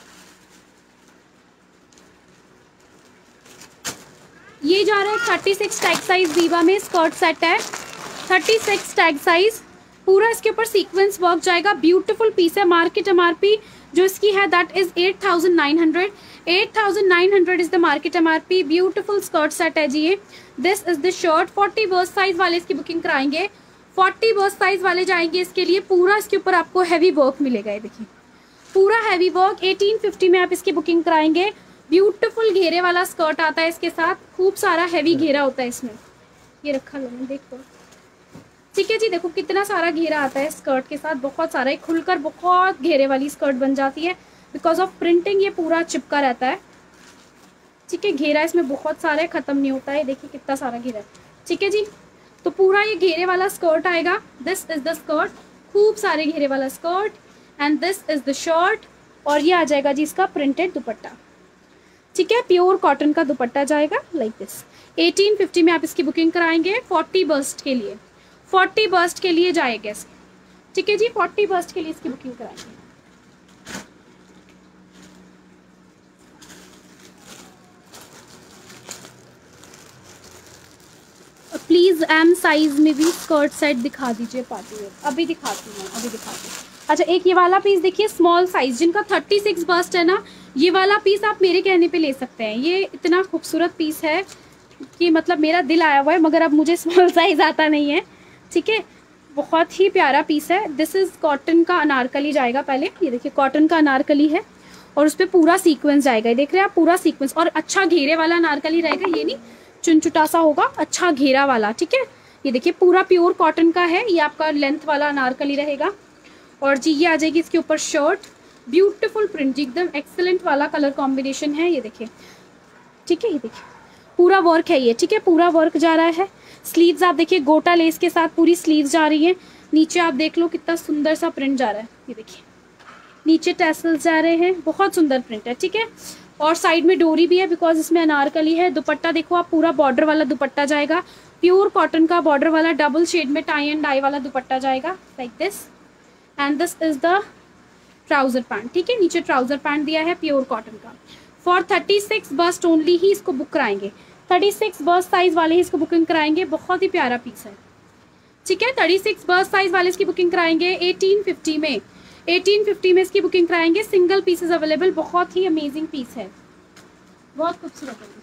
ये जा रहा है thirty six tag size Diva में, स्कर्ट सेट है थर्टी सिक्स टैग साइज। पूरा इसके ऊपर sequence work जाएगा, ब्यूटीफुल पीस है। मार्केट एमआरपी जो इसकी है that is eight thousand nine hundred, eight thousand nine hundred is the market MRP. Beautiful skirt set है जी ये। This is the shirt. Forty burst size वाले इसकी बुकिंग कराएंगे, फोर्टी बर्स्ट साइज वाले जाएंगे इसके लिए। पूरा इसके ऊपर आपको हैवी वर्क मिलेगा, ये देखिए पूरा हैवी वर्क। एटीन फिफ्टी में आप इसकी बुकिंग कराएंगे। ब्यूटीफुल घेरे वाला स्कर्ट आता है इसके साथ, खूब सारा हैवी घेरा होता है इसमें। ये रखा लो मैं देखो, ठीक है जी। देखो कितना सारा घेरा आता है स्कर्ट के साथ, बहुत सारा। खुलकर बहुत घेरे वाली स्कर्ट बन जाती है बिकॉज ऑफ प्रिंटिंग, ये पूरा चिपका रहता है, ठीक है। घेरा इसमें बहुत सारा खत्म नहीं होता है, देखिए कितना सारा घेरा है, ठीक है जी। तो पूरा ये घेरे वाला स्कर्ट आएगा। दिस इज द स्कर्ट, खूब सारे घेरे वाला skirt and this is the shirt. और ये आ जाएगा जी इसका प्रिंटेड दुपट्टा, ठीक है। प्योर कॉटन का दुपट्टा जाएगा लाइक दिस। एटीन फिफ्टी में आप इसकी बुकिंग कराएंगे फोर्टी बर्स्ट के लिए, फोर्टी बर्स्ट के लिए जाएगा इसके, ठीक है जी। फोर्टी बर्स्ट के लिए इसकी बुकिंग कराएंगे। प्लीज एम साइज में भी स्कर्ट सेट दिखा दीजिए पार्टी वेयर। अभी दिखाती हूँ, अभी दिखाती हूँ। अच्छा एक ये वाला पीस देखिए, स्मॉल साइज, जिनका थर्टी सिक्स बस्ट है ना, ये वाला पीस आप मेरे कहने पे ले सकते हैं। ये इतना खूबसूरत पीस है कि मतलब मेरा दिल आया हुआ है, मगर अब मुझे स्मॉल साइज आता नहीं है, ठीक है। बहुत ही प्यारा पीस है। दिस इज कॉटन का अनारकली जाएगा पहले, ये देखिए कॉटन का अनारकली है और उस पर पूरा सीक्वेंस जाएगा, ये देख रहे हैं आप, पूरा सीक्वेंस। और अच्छा घेरे वाला अनारकली रहेगा, ये नहीं चुनचुटा सा होगा, अच्छा घेरा वाला, ठीक है। ये देखिए पूरा प्योर कॉटन का है, ये आपका लेंथ वाला अनारकली रहेगा। और जी ये आ जाएगी इसके ऊपर शर्ट, ब्यूटीफुल प्रिंट, एकदम एक्सेलेंट वाला कलर कॉम्बिनेशन है, ये देखिए, ठीक है। ये देखिए पूरा वर्क है ये, ठीक है, पूरा वर्क जा रहा है। स्लीव्स आप देखिए गोटा लेस के साथ पूरी स्लीव्स जा रही है। नीचे आप देख लो कितना सुंदर सा प्रिंट जा रहा है, ये देखिए नीचे टैसल्स जा रहे हैं, बहुत सुंदर प्रिंट है, ठीक है। और साइड में डोरी भी है बिकॉज इसमें अनारकली है। दुपट्टा देखो आप, पूरा बॉर्डर वाला दुपट्टा जाएगा, प्योर कॉटन का बॉर्डर वाला, डबल शेड में टाई एंड डाई वाला दुपट्टा जाएगा like this. And this is the trouser pant, ठीक है। नीचे ट्राउजर पैंट दिया है प्योर कॉटन का। For thirty six bust only ही इसको बुक कराएंगे, थर्टी सिक्स बस्ट साइज वाले ही इसको बुकिंग कराएंगे। बहुत ही प्यारा पीस है, ठीक है। थर्टी सिक्स बस्ट साइज वाले इसकी बुकिंग कराएंगे एटीन फिफ्टी में, एटीन फिफ्टी में इसकी बुकिंग कराएंगे। सिंगल पीसेस अवेलेबल, बहुत ही अमेजिंग पीस है, बहुत खूबसूरत है।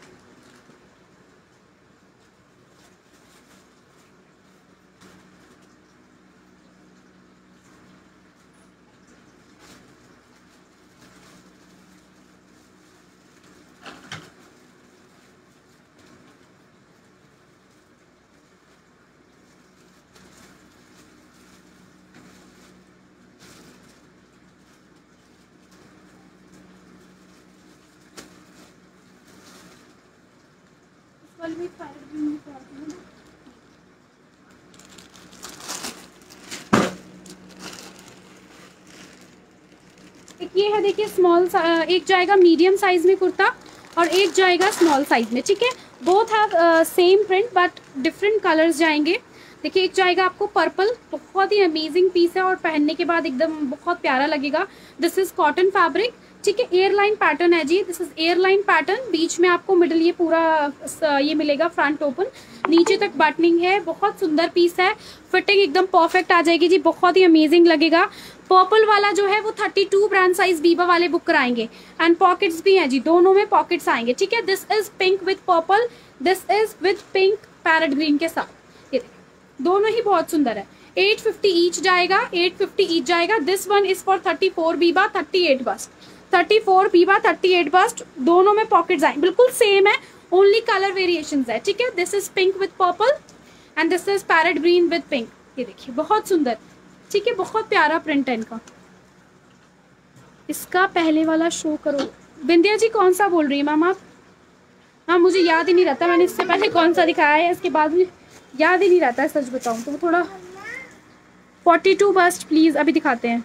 एक ये है देखिए स्मॉल, एक जाएगा मीडियम साइज में कुर्ता और एक जाएगा स्मॉल साइज में, ठीक है। Both have same print but different colours जाएंगे। देखिए एक जाएगा आपको पर्पल, बहुत ही अमेजिंग पीस है और पहनने के बाद एकदम बहुत प्यारा लगेगा। दिस इज कॉटन फैब्रिक, ठीक है, एयरलाइन पैटर्न है जी, दिस इज एयरलाइन पैटर्न। बीच में आपको मिडल ये पूरा ये मिलेगा, फ्रंट ओपन, नीचे तक बटनिंग है, बहुत सुंदर पीस है, फिटिंग एकदम परफेक्ट आ जाएगी जी, बहुत ही अमेजिंग लगेगा। पर्पल वाला जो है वो thirty two brand size Biba वाले बुक कराएंगे, एंड पॉकेट्स भी हैं जी, दोनों में पॉकेट्स आएंगे। ठीक है, this is pink with purple, this is with pink parrot green के साथ, ये देखिए दोनों ही बहुत सुंदर है। एट फिफ्टी ईच जाएगा, एट फिफ्टी ईच जाएगा। This one is for thirty four Biba, thirty eight bust, thirty four Biba, thirty eight bust, दोनों में पॉकेट्स आए, बिल्कुल सेम है, ओनली कलर वेरिएशंस है। ठीक है, this is pink with purple and this is parrot green with pink, ये देखिए बहुत सुंदर। ठीक है, बहुत प्यारा प्रिंट है इनका। इसका पहले वाला शो करो। बिंदिया जी कौन सा बोल रही है मैम आप? हाँ, मुझे याद ही नहीं रहता मैंने इससे पहले कौन सा दिखाया है, इसके बाद मुझे याद ही नहीं रहता है, सच बताऊँ तो। थोड़ा फोर्टी टू बस्ट प्लीज अभी दिखाते हैं।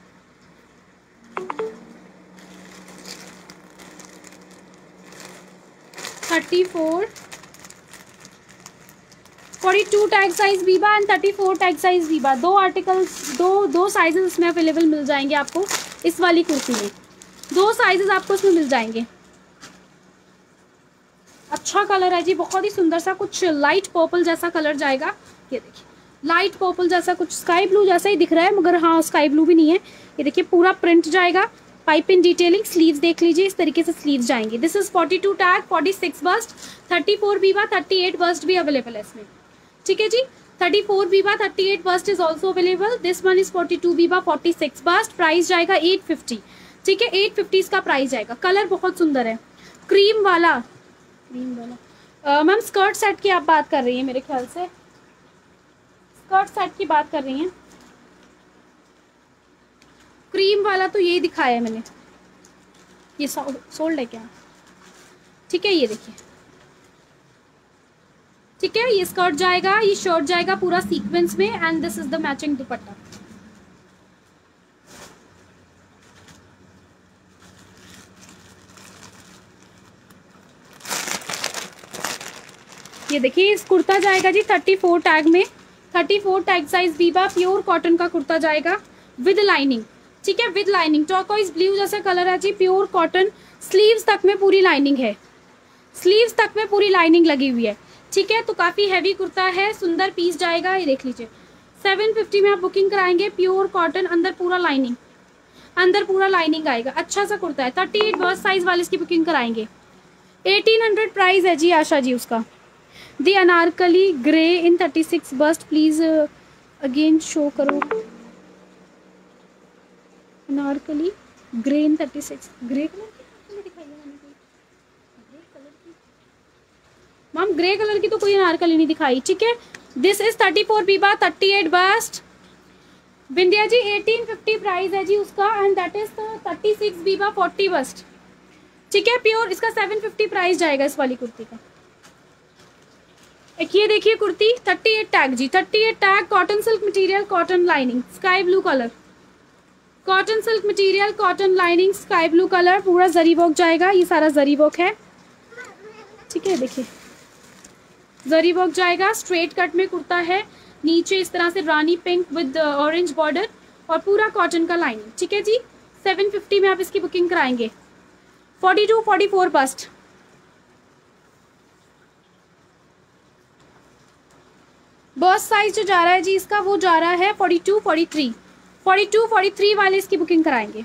Thirty four, forty two tag size Biba and thirty four tag size Biba, दो आर्टिकल्स, दो दो साइजेस इसमें अवेलेबल मिल जाएंगे आपको। इस वाली कुर्ती में दो साइजेस आपको इसमें मिल जाएंगे। अच्छा कलर है जी, बहुत ही सुंदर सा, कुछ लाइट पर्पल जैसा कलर जाएगा, ये देखिए लाइट पर्पल जैसा, कुछ स्काई ब्लू जैसा ही दिख रहा है मगर हाँ स्काई ब्लू भी नहीं है। ये देखिए पूरा प्रिंट जाएगा, पाइप इन डिटेलिंग, स्लीव्स देख लीजिए, इस तरीके से स्लीव्स जाएंगे। This is forty two tag, forty six bust, thirty four Biba, thirty eight bust भी अवेलेबल है इसमें। ठीक है जी, thirty four Biba, thirty eight bust is also available. This one is forty two Biba, forty six bust, price जाएगा eight fifty. ठीक है, eight fifty इसका प्राइस जाएगा। कलर बहुत सुंदर है, क्रीम वाला, क्रीम वाला। मैम स्कर्ट सेट की आप बात कर रही हैं मेरे ख्याल से, स्कर्ट सेट की बात कर रही हैं। क्रीम वाला तो यही दिखाया है मैंने, ये सोल्ड है क्या? ठीक है, ये देखिए, ठीक है, ये स्कर्ट जाएगा, ये शर्ट जाएगा पूरा सीक्वेंस में, and this is the matching dupatta. ये देखिए इस कुर्ता जाएगा जी थर्टी फोर टैग में, thirty four tag size Biba, pure cotton का कुर्ता जाएगा विद लाइनिंग। ठीक है, विद लाइनिंग, टर्कोइज ब्लू जैसा कलर है जी, प्योर कॉटन, स्लीव्स तक में पूरी लाइनिंग है, स्लीव्स तक में पूरी लाइनिंग लगी हुई है। ठीक है, तो काफी हैवी कुर्ता है, सुंदर पीस जाएगा, ये देख लीजिए। सेवन फिफ्टी में आप बुकिंग कराएंगे, प्योर कॉटन, अंदर पूरा लाइनिंग, अंदर पूरा लाइनिंग आएगा, अच्छा सा कुर्ता है। थर्टी एट बस्ट साइज वाले इसकी बुकिंग कराएंगे, एटीन हंड्रेड प्राइस है जी आशा जी उसका। The anarkali grey in thirty six bust, please again show करो। Anarkali grey in thirty six, grey colour की दिखाई है मैंने कोई, ग्रे कलर की मैम, ग्रे कलर की तो कोई अनारकली नहीं दिखाई। ठीक है, this is thirty four Biba, thirty eight bust, Bindiya ji eighteen fifty price है जी उसका, and that is thirty six Biba, forty bust. ठीक है, प्योर, इसका सेवन फिफ्टी प्राइस जाएगा इस वाली कुर्ती का। एक ये देखिए कुर्ती, थर्टी एट टैग जी, thirty eight tag, cotton silk material, cotton lining, sky blue colour, cotton silk material, cotton lining, sky blue colour, पूरा जरी वर्क जाएगा, ये सारा जरी वर्क है। ठीक है, देखिए जरी वर्क जाएगा, स्ट्रेट कट में कुर्ता है, नीचे इस तरह से rani pink with orange border, और पूरा कॉटन का लाइनिंग। ठीक है जी, सेवन फिफ्टी में आप इसकी बुकिंग कराएंगे। Forty two forty four bust, bust size जो जा रहा है जी इसका वो जा रहा है forty two forty three, forty two forty three वाले इसकी बुकिंग कराएंगे।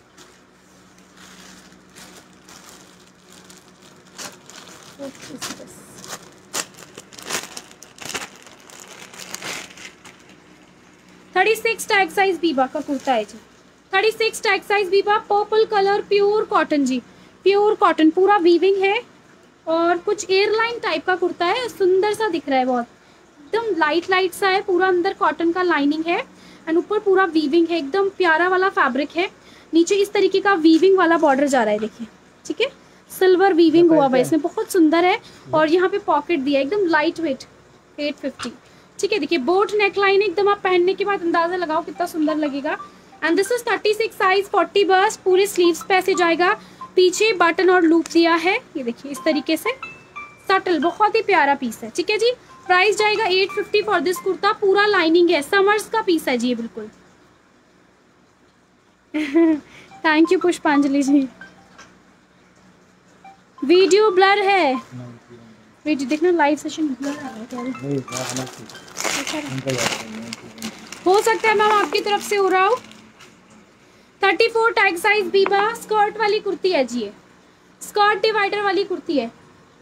Thirty six tag size Biba का कुर्ता है जी, thirty six tag size Biba, purple colour, pure cotton जी, प्योर कॉटन, पूरा वीविंग है और कुछ एयरलाइन टाइप का कुर्ता है, सुंदर सा दिख रहा है, बहुत एकदम लाइट लाइट सा है, पूरा अंदर कॉटन का लाइनिंग है एंड ऊपर पूरा वीविंग है, एकदम प्यारा वाला फैब्रिक है। नीचे इस तरीके का वीविंग वाला बॉर्डर जा रहा है, देखिए। ठीक है, सिल्वर वीविंग हुआ हुआ है इसमें, बहुत सुंदर है, और यहाँ पे पॉकेट दिया है, एकदम लाइट वेट, एट फिफ्टी। ठीक है, देखिए बोट नेक लाइन, एकदम आप पहनने के बाद अंदाजा लगाओ कितना सुंदर लगेगा। And this is thirty six size, forty bust, पूरे स्लीव्स पे ऐसे जाएगा, पीछे बटन और लूप दिया है, ये देखिए इस तरीके से, सटल, बहुत ही प्यारा पीस है। ठीक है जी, प्राइस जाएगा eight fifty for this kurta, पूरा लाइनिंग है, समर्स का पीस है जी ये बिल्कुल। Thank you Pushpanjali ji. Video blur है, वीडियो देखना, लाइव सेशन ब्लर आ रहा है। हो सकता है मैम आपकी तरफ से हो रहा हो। Thirty four tag size Biba, skirt वाली कुर्ती है जी, ये स्कर्ट डिवाइडर वाली कुर्ती है,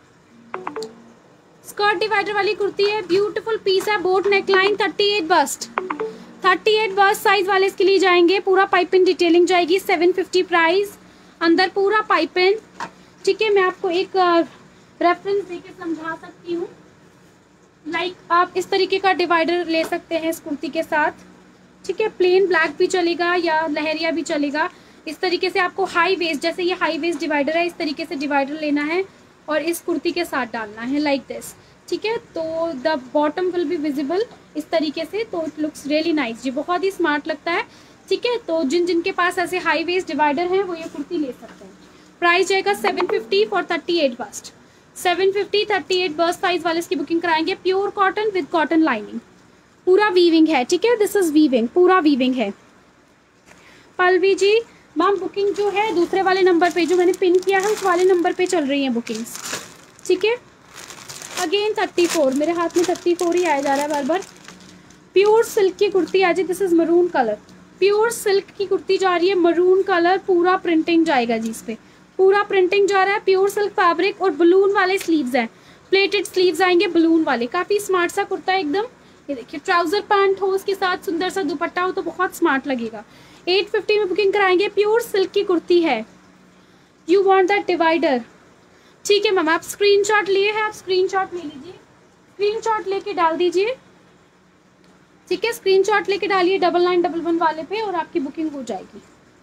स्कर्ट डिवाइडर वाली कुर्ती है, ब्यूटीफुल पीस है, boat neckline, thirty eight bust, thirty eight bust size वाले इसके लिए जाएंगे, पूरा पाइपिंग डिटेलिंग जाएगी, सेवन फिफ्टी प्राइस, अंदर पूरा पाइपिंग। ठीक है, मैं आपको एक रेफरेंस देके समझा सकती हूँ। लाइक like, आप इस तरीके का डिवाइडर ले सकते हैं इस कुर्ती के साथ। ठीक है, प्लेन ब्लैक भी चलेगा या लहरिया भी चलेगा। इस तरीके से आपको हाई वेस्ट, जैसे ये हाई वेस्ट डिवाइडर है, इस तरीके से डिवाइडर लेना है और इस कुर्ती के साथ डालना है लाइक दिस। ठीक है, तो the bottom will be visible इस तरीके से, तो इट लुक्स रियली नाइस जी, बहुत ही स्मार्ट लगता है। ठीक है, तो जिन जिन के पास ऐसे हाई वेस्ट डिवाइडर हैं वो ये कुर्ती ले सकते हैं। प्राइस जाएगा seven fifty for thirty eight bust, seven fifty thirty eight bust size वाले इसकी बुकिंग कराएंगे। Pure cotton with cotton lining, पूरा वीविंग है। ठीक है, दिस इज वीविंग, पूरा वीविंग है। पल्लवी जी मैम बुकिंग जो है दूसरे वाले नंबर पे जो मैंने पिन किया है उस वाले नंबर पे चल रही है बुकिंग्स। ठीक है, अगेन थर्टी फोर, मेरे हाथ में थर्टी फोर ही आया जा रहा है बार बार। प्योर सिल्क की कुर्ती आ जी, this is maroon colour, pure silk की कुर्ती जा रही है, मरून कलर, पूरा प्रिंटिंग जाएगा जी, इस पे पूरा प्रिंटिंग जा रहा है, प्योर सिल्क फैब्रिक और बलून वाले स्लीव्स हैं, प्लेटेड स्लीव्स आएंगे बलून वाले, काफी स्मार्ट सा कुर्ता है एकदम। ये देखिए, ट्राउजर पैंट हो उसके साथ सुंदर सा दुपट्टा हो तो बहुत स्मार्ट लगेगा। एट फिफ्टी में बुकिंग कराएंगे, प्योर सिल्क की कुर्ती है। You want that divider? ठीक है मैम, आप स्क्रीनशॉट लिए हैं, आप स्क्रीनशॉट ले लीजिए, स्क्रीनशॉट लेके डाल दीजिए। ठीक है, स्क्रीनशॉट लेके डालिए डबल नाइन डबल वन वाले पे और आपकी बुकिंग हो जाएगी।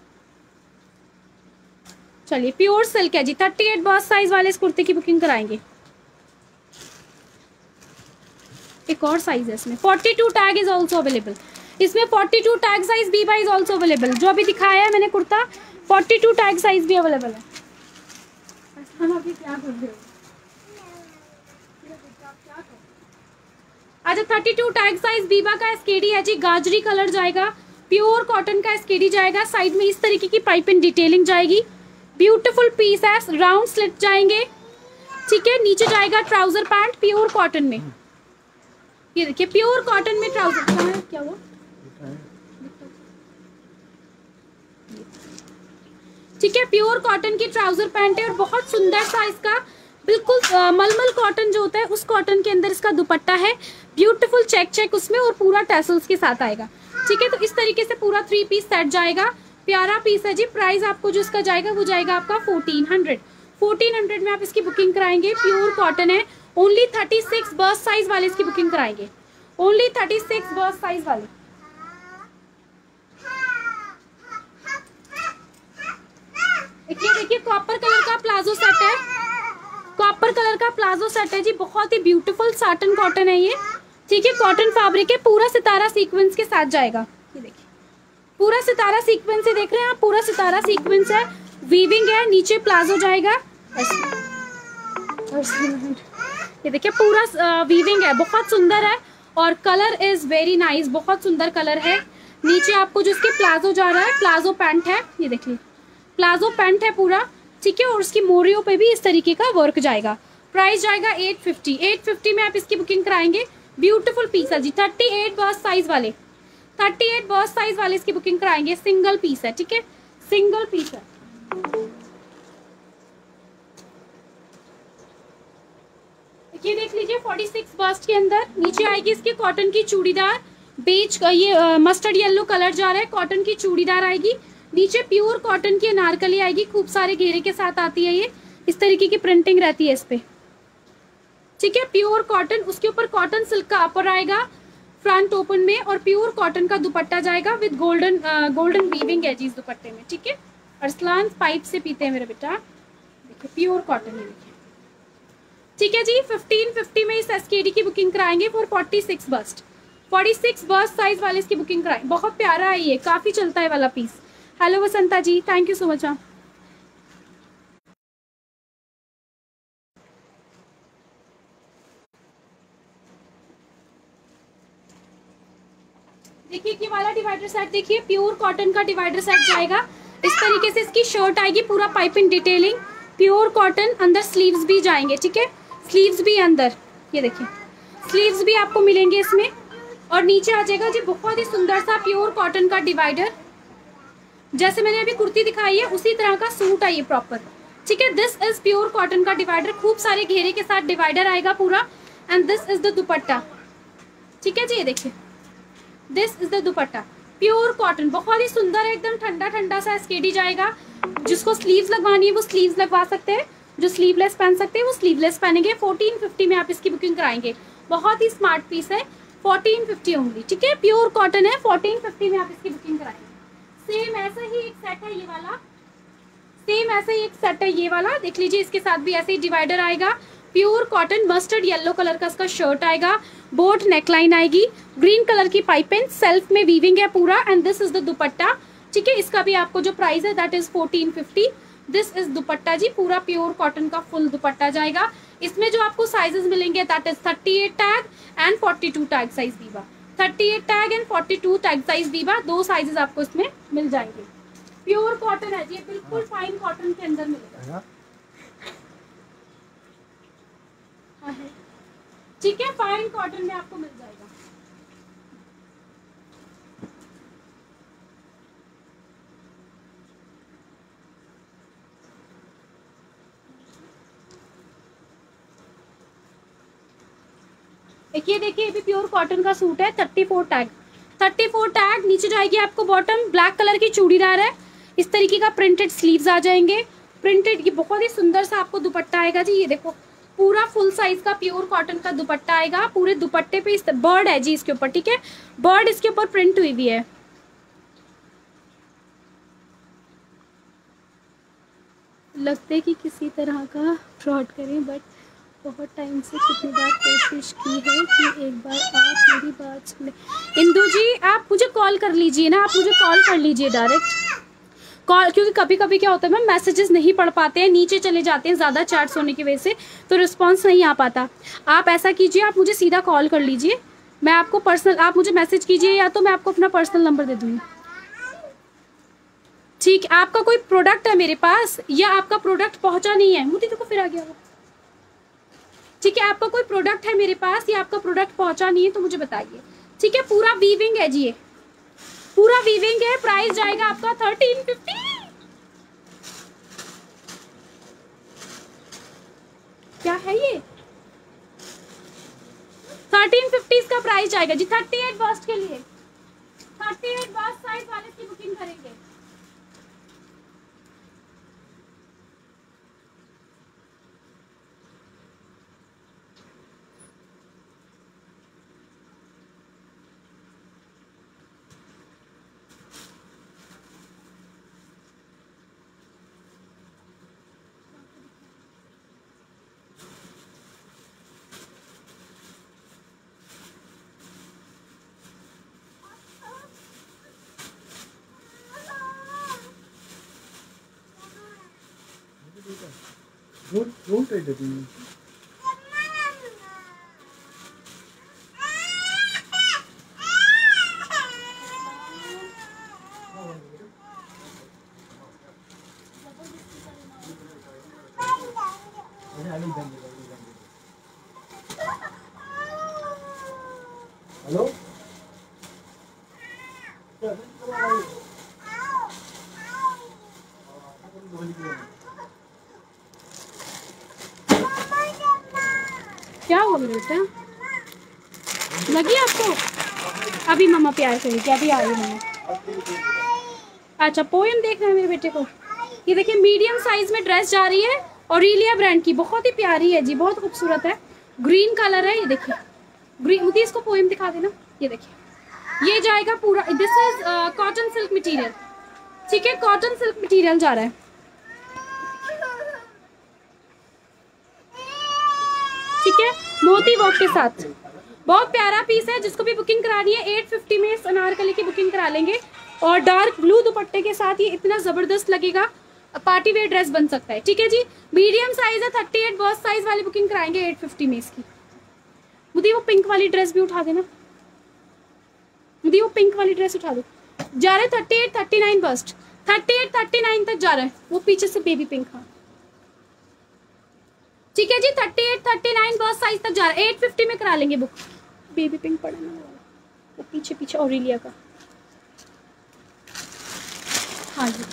चलिए, प्योर सिल्क है जी, थर्टी एट बॉस साइज वाले इस कुर्ते की बुकिंग कराएंगे। एक और साइज है इसमें, forty two tag is also available, इसमें forty two tag size Biba is also available. जो अभी दिखाया है मैंने कुर्ता, फोर्टी टू टैग साइज भी अवेलेबल है। अभी क्या कर रहे हो? अच्छा, thirty two tag size Biba का एसकेडी है जी, गाजरी कलर जाएगा, प्योर कॉटन का एसकेडी जाएगा, साइड में इस तरीके की पाइपिंग डिटेलिंग जाएगी, ब्यूटीफुल पीस है, राउंड स्लिट जाएंगे। ठीक है, नीचे जाएगा ट्राउजर पैंट प्योर कॉटन में, ये देखिए प्योर कॉटन में ट्राउजर, क्या हुआ? ठीक है, प्योर कॉटन की ट्राउजर पैंट है और बहुत सुंदर सा इसका बिल्कुल मलमल कॉटन जो होता है उस कॉटन के अंदर इसका दुपट्टा है, ब्यूटीफुल चेक चेक उसमें और पूरा टैसल्स के साथ आएगा। ठीक है, तो इस तरीके से पूरा थ्री पीस सेट जाएगा, प्यारा पीस है जी। प्राइस आपको जो इसका जाएगा वो जाएगा आपका फोर्टीन हंड्रेड, फोर्टीन हंड्रेड में आप इसकी बुकिंग कराएंगे। प्योर कॉटन है, only thirty six burst size वाले इसकी बुकिंग कराएंगे, only thirty six burst size वाले। देखिए देखिए, कॉपर कलर का प्लाजो सेट है, कॉपर कलर का प्लाजो सेट है जी, बहुत ही ब्यूटीफुल साटन कॉटन है ये। ठीक है, कॉटन फैब्रिक है, पूरा सितारा सीक्वेंस के साथ जाएगा। ये देखिए, पूरा सितारा सीक्वेंस है, देख रहे हैं आप, पूरा सितारा सीक्वेंस है, वीविंग है, नीचे प्लाजो जाएगा। ये देखिए, पूरा वीविंग है, बहुत सुंदर है और कलर इज वेरी नाइस, बहुत सुंदर कलर है। नीचे आपको जो इसके प्लाजो जा रहा है, प्लाजो पैंट है, ये देखिए प्लाजो पैंट है पूरा। ठीक है, और उसकी मोरियों पे भी इस तरीके का वर्क जाएगा। प्राइस जाएगा एट फिफ्टी, एट फिफ्टी में आप इसकी बुकिंग कराएंगे। ब्यूटीफुल पीस है जी, थर्टी एट बर्स्ट साइज वाले, थर्टी एट बर्स्ट साइज वाले इसकी बुकिंग कराएंगे। सिंगल पीस है, ठीक है, सिंगल पीस है। ये देख लीजिए, फोर्टी सिक्स बर्स्ट के अंदर नीचे आएगी इसके कॉटन की चूड़ीदार, बेज ये मस्टर्ड येलो कलर जा रहा है, कॉटन की चूड़ीदार आएगी, नीचे प्योर कॉटन की अनारकली आएगी, खूब सारे घेरे के साथ आती है, ये इस तरीके की प्रिंटिंग रहती है इस पे। ठीक है, प्योर कॉटन, उसके ऊपर कॉटन सिल्क का अपर आएगा फ्रंट ओपन में और प्योर कॉटन का दुपट्टा जाएगा विद गोल्डन गोल्डन वीविंग है जी इस दुपट्टे में। ठीक है, अरसलान पाइप से पीते हैं मेरे बेटा। देखिए प्योर कॉटन है, देखिए। ठीक है जी, फिफ्टीन फिफ्टी में इस एसकेडी की बुकिंग कराएंगे for forty six bust, forty six bust size वाले इसकी बुकिंग कराएंगे। बहुत प्यारा है ये, काफी चलता है वाला piece. Hello Vasanta ji, thank you so much. आप देखिए, ये वाला डिवाइडर डिवाइडर सेट देखिए, प्योर कॉटन का डिवाइडर सेट जाएगा। इस तरीके से इसकी शर्ट आएगी, पूरा पाइपिंग डिटेलिंग, प्योर कॉटन, अंदर स्लीव्स भी जाएंगे, ठीक है, स्लीव्स भी अंदर, ये देखिए स्लीव्स भी आपको मिलेंगे इसमें। और नीचे आ जाएगा जी बहुत ही सुंदर सा प्योर कॉटन का डिवाइडर, जैसे मैंने अभी कुर्ती दिखाई है उसी तरह का सूट है ये प्रॉपर, ठीक है। दिस इज प्योर कॉटन का डिवाइडर, खूब सारे घेरे के साथ डिवाइडर आएगा पूरा। And this is the dupatta, ठीक है जी, ये देखिए this is the dupatta, pure cotton, बहुत ही सुंदर है, एकदम ठंडा ठंडा सा स्केडी जाएगा। जिसको स्लीव्स लगवानी है वो स्लीव्स लगवा सकते हैं, जो स्लीवलेस पहन सकते हैं वो स्लीवलेस पहनेंगे। फोर्टीन फिफ्टी में आप इसकी बुकिंग कराएंगे, बहुत ही स्मार्ट पीस है, फोर्टीन फिफ्टी ओनली, ठीक है, प्योर कॉटन है, फोर्टीन फिफ्टी में आप इसकी बुकिंग कराएंगे। सेम ऐसा ही एक सेट है ये वाला, सेम ऐसा ही एक सेट है ये वाला, देख लीजिए इसके साथ भी ऐसे ही डिवाइडर आएगा, pure cotton, mustard yellow colour का इसका शर्ट आएगा, बोट नेकलाइन आएगी, ग्रीन कलर की पाइपिंग, सेल्फ में वीविंग है पूरा। And this is the dupatta, ठीक है, इसका भी आपको जो प्राइस है that is fourteen fifty. This is dupatta जी, पूरा प्योर कॉटन का फुल दुपट्टा जाएगा। इसमें जो आपको साइजेस मिलेंगे that is thirty eight tag and forty two tag size Biba, thirty eight tag and forty two tag size Biba, दो साइजेस आपको इसमें मिल जाएंगे। प्योर कॉटन है जी, बिल्कुल फाइन कॉटन के अंदर मिलेगा, ठीक है, फाइन कॉटन में आपको मिल जाएगा। एक ये देखिए, ये भी प्योर कॉटन का सूट है, thirty four tag, thirty four tag, नीचे जाएगी आपको बॉटम, ब्लैक कलर की चूड़ीदार है, इस तरीके का प्रिंटेड स्लीव्स आ जाएंगे, प्रिंटेड, ये बहुत ही सुंदर सा आपको दुपट्टा आएगा जी, ये देखो पूरा फुल साइज का प्योर कॉटन का दुपट्टा आएगा, पूरे दुपट्टे पे इस बर्ड है जी इसके ऊपर, ठीक है, बर्ड इसके ऊपर प्रिंट हुई भी है। लगते कि किसी तरह का फ्रॉड करें, बट बहुत टाइम से कितनी बार कोशिश की है कि एक बार आप मेरी बात सुने। इंदू जी आप मुझे कॉल कर लीजिए ना, आप मुझे कॉल कर लीजिए डायरेक्ट कॉल, क्योंकि कभी कभी क्या होता है मैम मैसेजेस नहीं पढ़ पाते हैं, नीचे चले जाते हैं ज़्यादा चैट्स होने की वजह से, तो रिस्पांस नहीं आ पाता। आप ऐसा कीजिए, आप मुझे सीधा कॉल कर लीजिए, मैं आपको पर्सनल, आप मुझे मैसेज कीजिए या तो मैं आपको अपना पर्सनल नंबर दे दूँगी, ठीक। आपका कोई प्रोडक्ट है मेरे पास या आपका प्रोडक्ट पहुंचा नहीं है, मुझे देखो फिर आ गया वो, ठीक है, आपका कोई प्रोडक्ट है मेरे पास या आपका प्रोडक्ट पहुंचा नहीं है तो मुझे बताइए, ठीक है। पूरा वीविंग है जी, ये पूरा वीविंग है, प्राइस जाएगा आपका थर्टीन फिफ्टी। क्या है ये, थर्टीन फिफ्टी इसका प्राइस जाएगा जी, थर्टी एट बस्ट के लिए, थर्टी एट बस्ट साइज वाले की बुकिंग करेंगे। Don't, don't try that. Hello? क्या हुआ मेरे बेटा, लगी आपको? अभी मम्मा प्यार करेगी, अभी आ रही मम्मा। अच्छा पोएम देख रहे हैं मेरे बेटे को, ये देखिए मीडियम साइज में ड्रेस जा रही है, ऑरेलिया ब्रांड की, बहुत ही प्यारी है जी, बहुत खूबसूरत है, ग्रीन कलर है, ये देखिए ग्रीन, मुझे इसको पोएम दिखा देना, ये देखिए ये जाएगा पूरा, this is cotton silk material, ठीक है, कॉटन सिल्क मटेरियल जा रहा है, ठीक है, मोती वर्क के साथ, बहुत प्यारा पीस है। जिसको भी बुकिंग करानी है एट फिफ्टी में इस अनारकली की बुकिंग करा लेंगे, और डार्क ब्लू दुपट्टे के साथ ये इतना जबरदस्त लगेगा, पार्टी वेयर ड्रेस बन सकता है, ठीक है जी। मीडियम साइज है, थर्टी एट बॉस साइज वाली बुकिंग कराएंगे एट फिफ्टी में इसकी। मुझे वो पिंक वाली ड्रेस भी उठा देना, मुझे वो पिंक वाली ड्रेस उठा दो, जा रहा है thirty eight thirty nine bust, thirty eight thirty nine तक जा रहा है। वो पीछे से बेबी पिंक, हाँ ठीक है जी, thirty eight thirty nine bust size तक जा रहा है। एट फिफ्टी में करा लेंगे बुक। बेबी पिंक पड़ा ना वो पीछे पीछे ऑरेलिया का, हाँ जी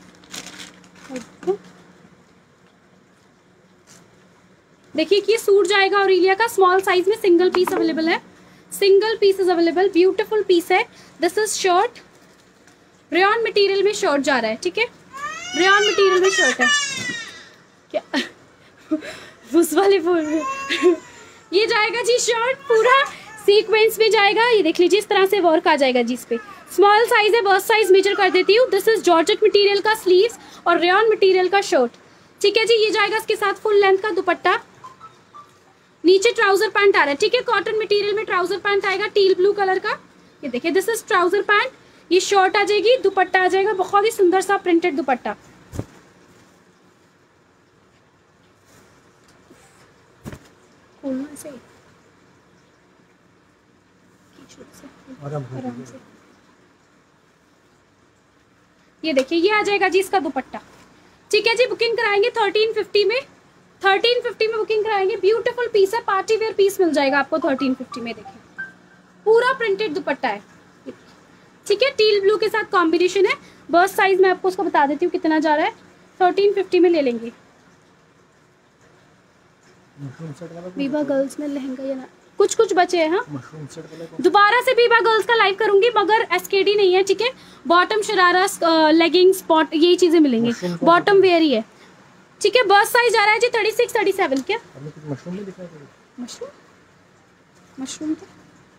देखिए कि ये सूट जाएगा ऑरेलिया का, स्मॉल साइज में, सिंगल पीस अवेलेबल है, single piece is available, beautiful piece है। This is shirt, rayon material में शर्ट जा रहा है, ठीक है, रेयॉन मटेरियल में शर्ट है। क्या उस वाले बोल रहे ये जाएगा जी शर्ट पूरा सीक्वेंस में जाएगा, ये देख लीजिए इस तरह से वर्क आ जाएगा जी इस पे। स्मॉल साइज है, बस्ट साइज मेजर कर देती हूँ। दिस इज जॉर्जेट मटेरियल का स्लीव्स और रेयॉन मटेरियल का शर्ट, ठीक है जी। ये जाएगा इसके साथ फुल लेंथ का दुपट्टा, नीचे ट्राउजर पैंट आ रहा है, ठीक है, कॉटन मटेरियल में ट्राउजर पैंट आएगा टील ब्लू कलर का। ये देखिए दिस इज ट्राउजर पैंट, ये शर्ट आ जाएगी, दुपट्टा आ जाएगा, बहुत ही सुंदर सा प्रिंटेड दुपट्टा। खोलना से आराम से, ये देखिए ये आ जाएगा जी इसका दुपट्टा, ठीक है जी। बुकिंग कराएंगे थर्टीन फिफ्टी में, थर्टीन फिफ्टी में बुकिंग कराएंगे। ब्यूटीफुल पीस है, पार्टी वेयर पीस मिल जाएगा आपको थर्टीन फिफ्टी में। देखिए पूरा प्रिंटेड दुपट्टा है, ठीक है, टील ब्लू के साथ कॉम्बिनेशन है। बर्स्ट साइज मैं आपको उसको बता देती हूँ कितना जा रहा है, थर्टीन फिफ्टी में ले लेंगे। बीबा गर्ल्स में लहंगा या ना कुछ कुछ बचे हैं, हाँ दोबारा से बीबा गर्ल्स का लाइव करूंगी, मगर एसकेडी नहीं है, ठीक है। बॉटम शरारा, लेगिंग, स्पॉट, यही चीजें मिलेंगी, बॉटम वेयर ही है, ठीक है। बर्स्ट साइज जा रहा है जी थर्टी सिक्स थर्टी सेवन। क्या मशरूम में दिखा है? मशरूम मशरूम तो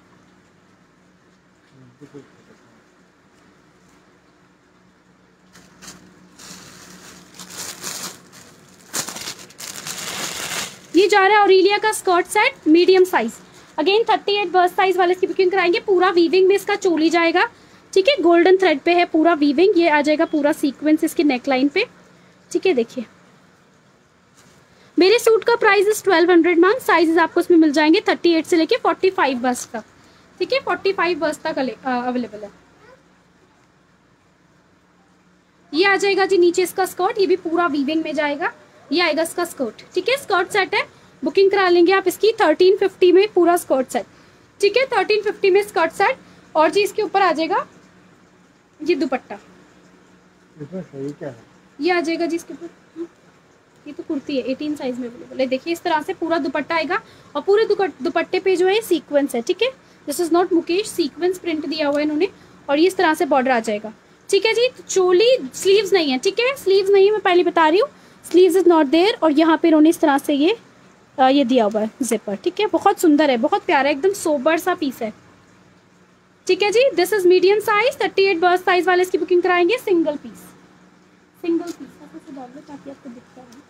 ये जा रहा है ऑरेलिया का skirt set medium size, again thirty eight burst size वाले की बुकिंग कराएंगे। पूरा वीविंग में इसका चोली जाएगा, ठीक है, गोल्डन थ्रेड पे है पूरा वीविंग, ये आ जाएगा पूरा सीक्वेंस इसके नेकलाइन पे, ठीक है। देखिए मेरे सूट का price is twelve hundred ma'am, sizes आपको इसमें मिल जाएंगे थर्टी एट से लेके फोर्टी फाइव बर्स्ट तक, ठीक है, फोर्टी फाइव बर्स्ट तक अवेलेबल है। ये आ जाएगा जी नीचे इसका स्कर्ट, ये भी पूरा वीविंग में जाएगा, ये आएगा इसका स्कर्ट, ठीक है। स्कर्ट सेट है, बुकिंग करा लेंगे आप इसकी थर्टीन फिफ्टी में पूरा स्कर्ट सेट, ठीक है, थर्टीन फिफ्टी में स्कर्ट सेट। और जी इसके ऊपर आ जाएगा ये दुपट्टा, ये क्या है? ये आ जाएगा जी इसके ऊपर, ये तो कुर्ती है, एटीन साइज में अवेलेबल है। देखिए इस तरह से पूरा दुपट्टा आएगा और पूरे दुपट्टे पे जो है सीक्वेंस है, ठीक है, this is not mukaish, sequence print दिया हुआ है इन्होंने, और ये इस तरह से बॉर्डर आ जाएगा, ठीक है जी। चोली स्लीव्स नहीं है, ठीक है, स्लीव्स नहीं है, मैं पहले बता रही हूँ, स्लीव्स इज नॉट देयर। और यहाँ पे इन्होंने इस तरह से ये आ, ये दिया हुआ है जिपर, ठीक है, बहुत सुंदर है, बहुत प्यारा, एकदम सोबर सा पीस है, ठीक है जी। This is medium size, thirty eight burst size वाले इसकी बुकिंग कराएंगे, सिंगल पीस, सिंगल पीस ताकि आपको दिखता है।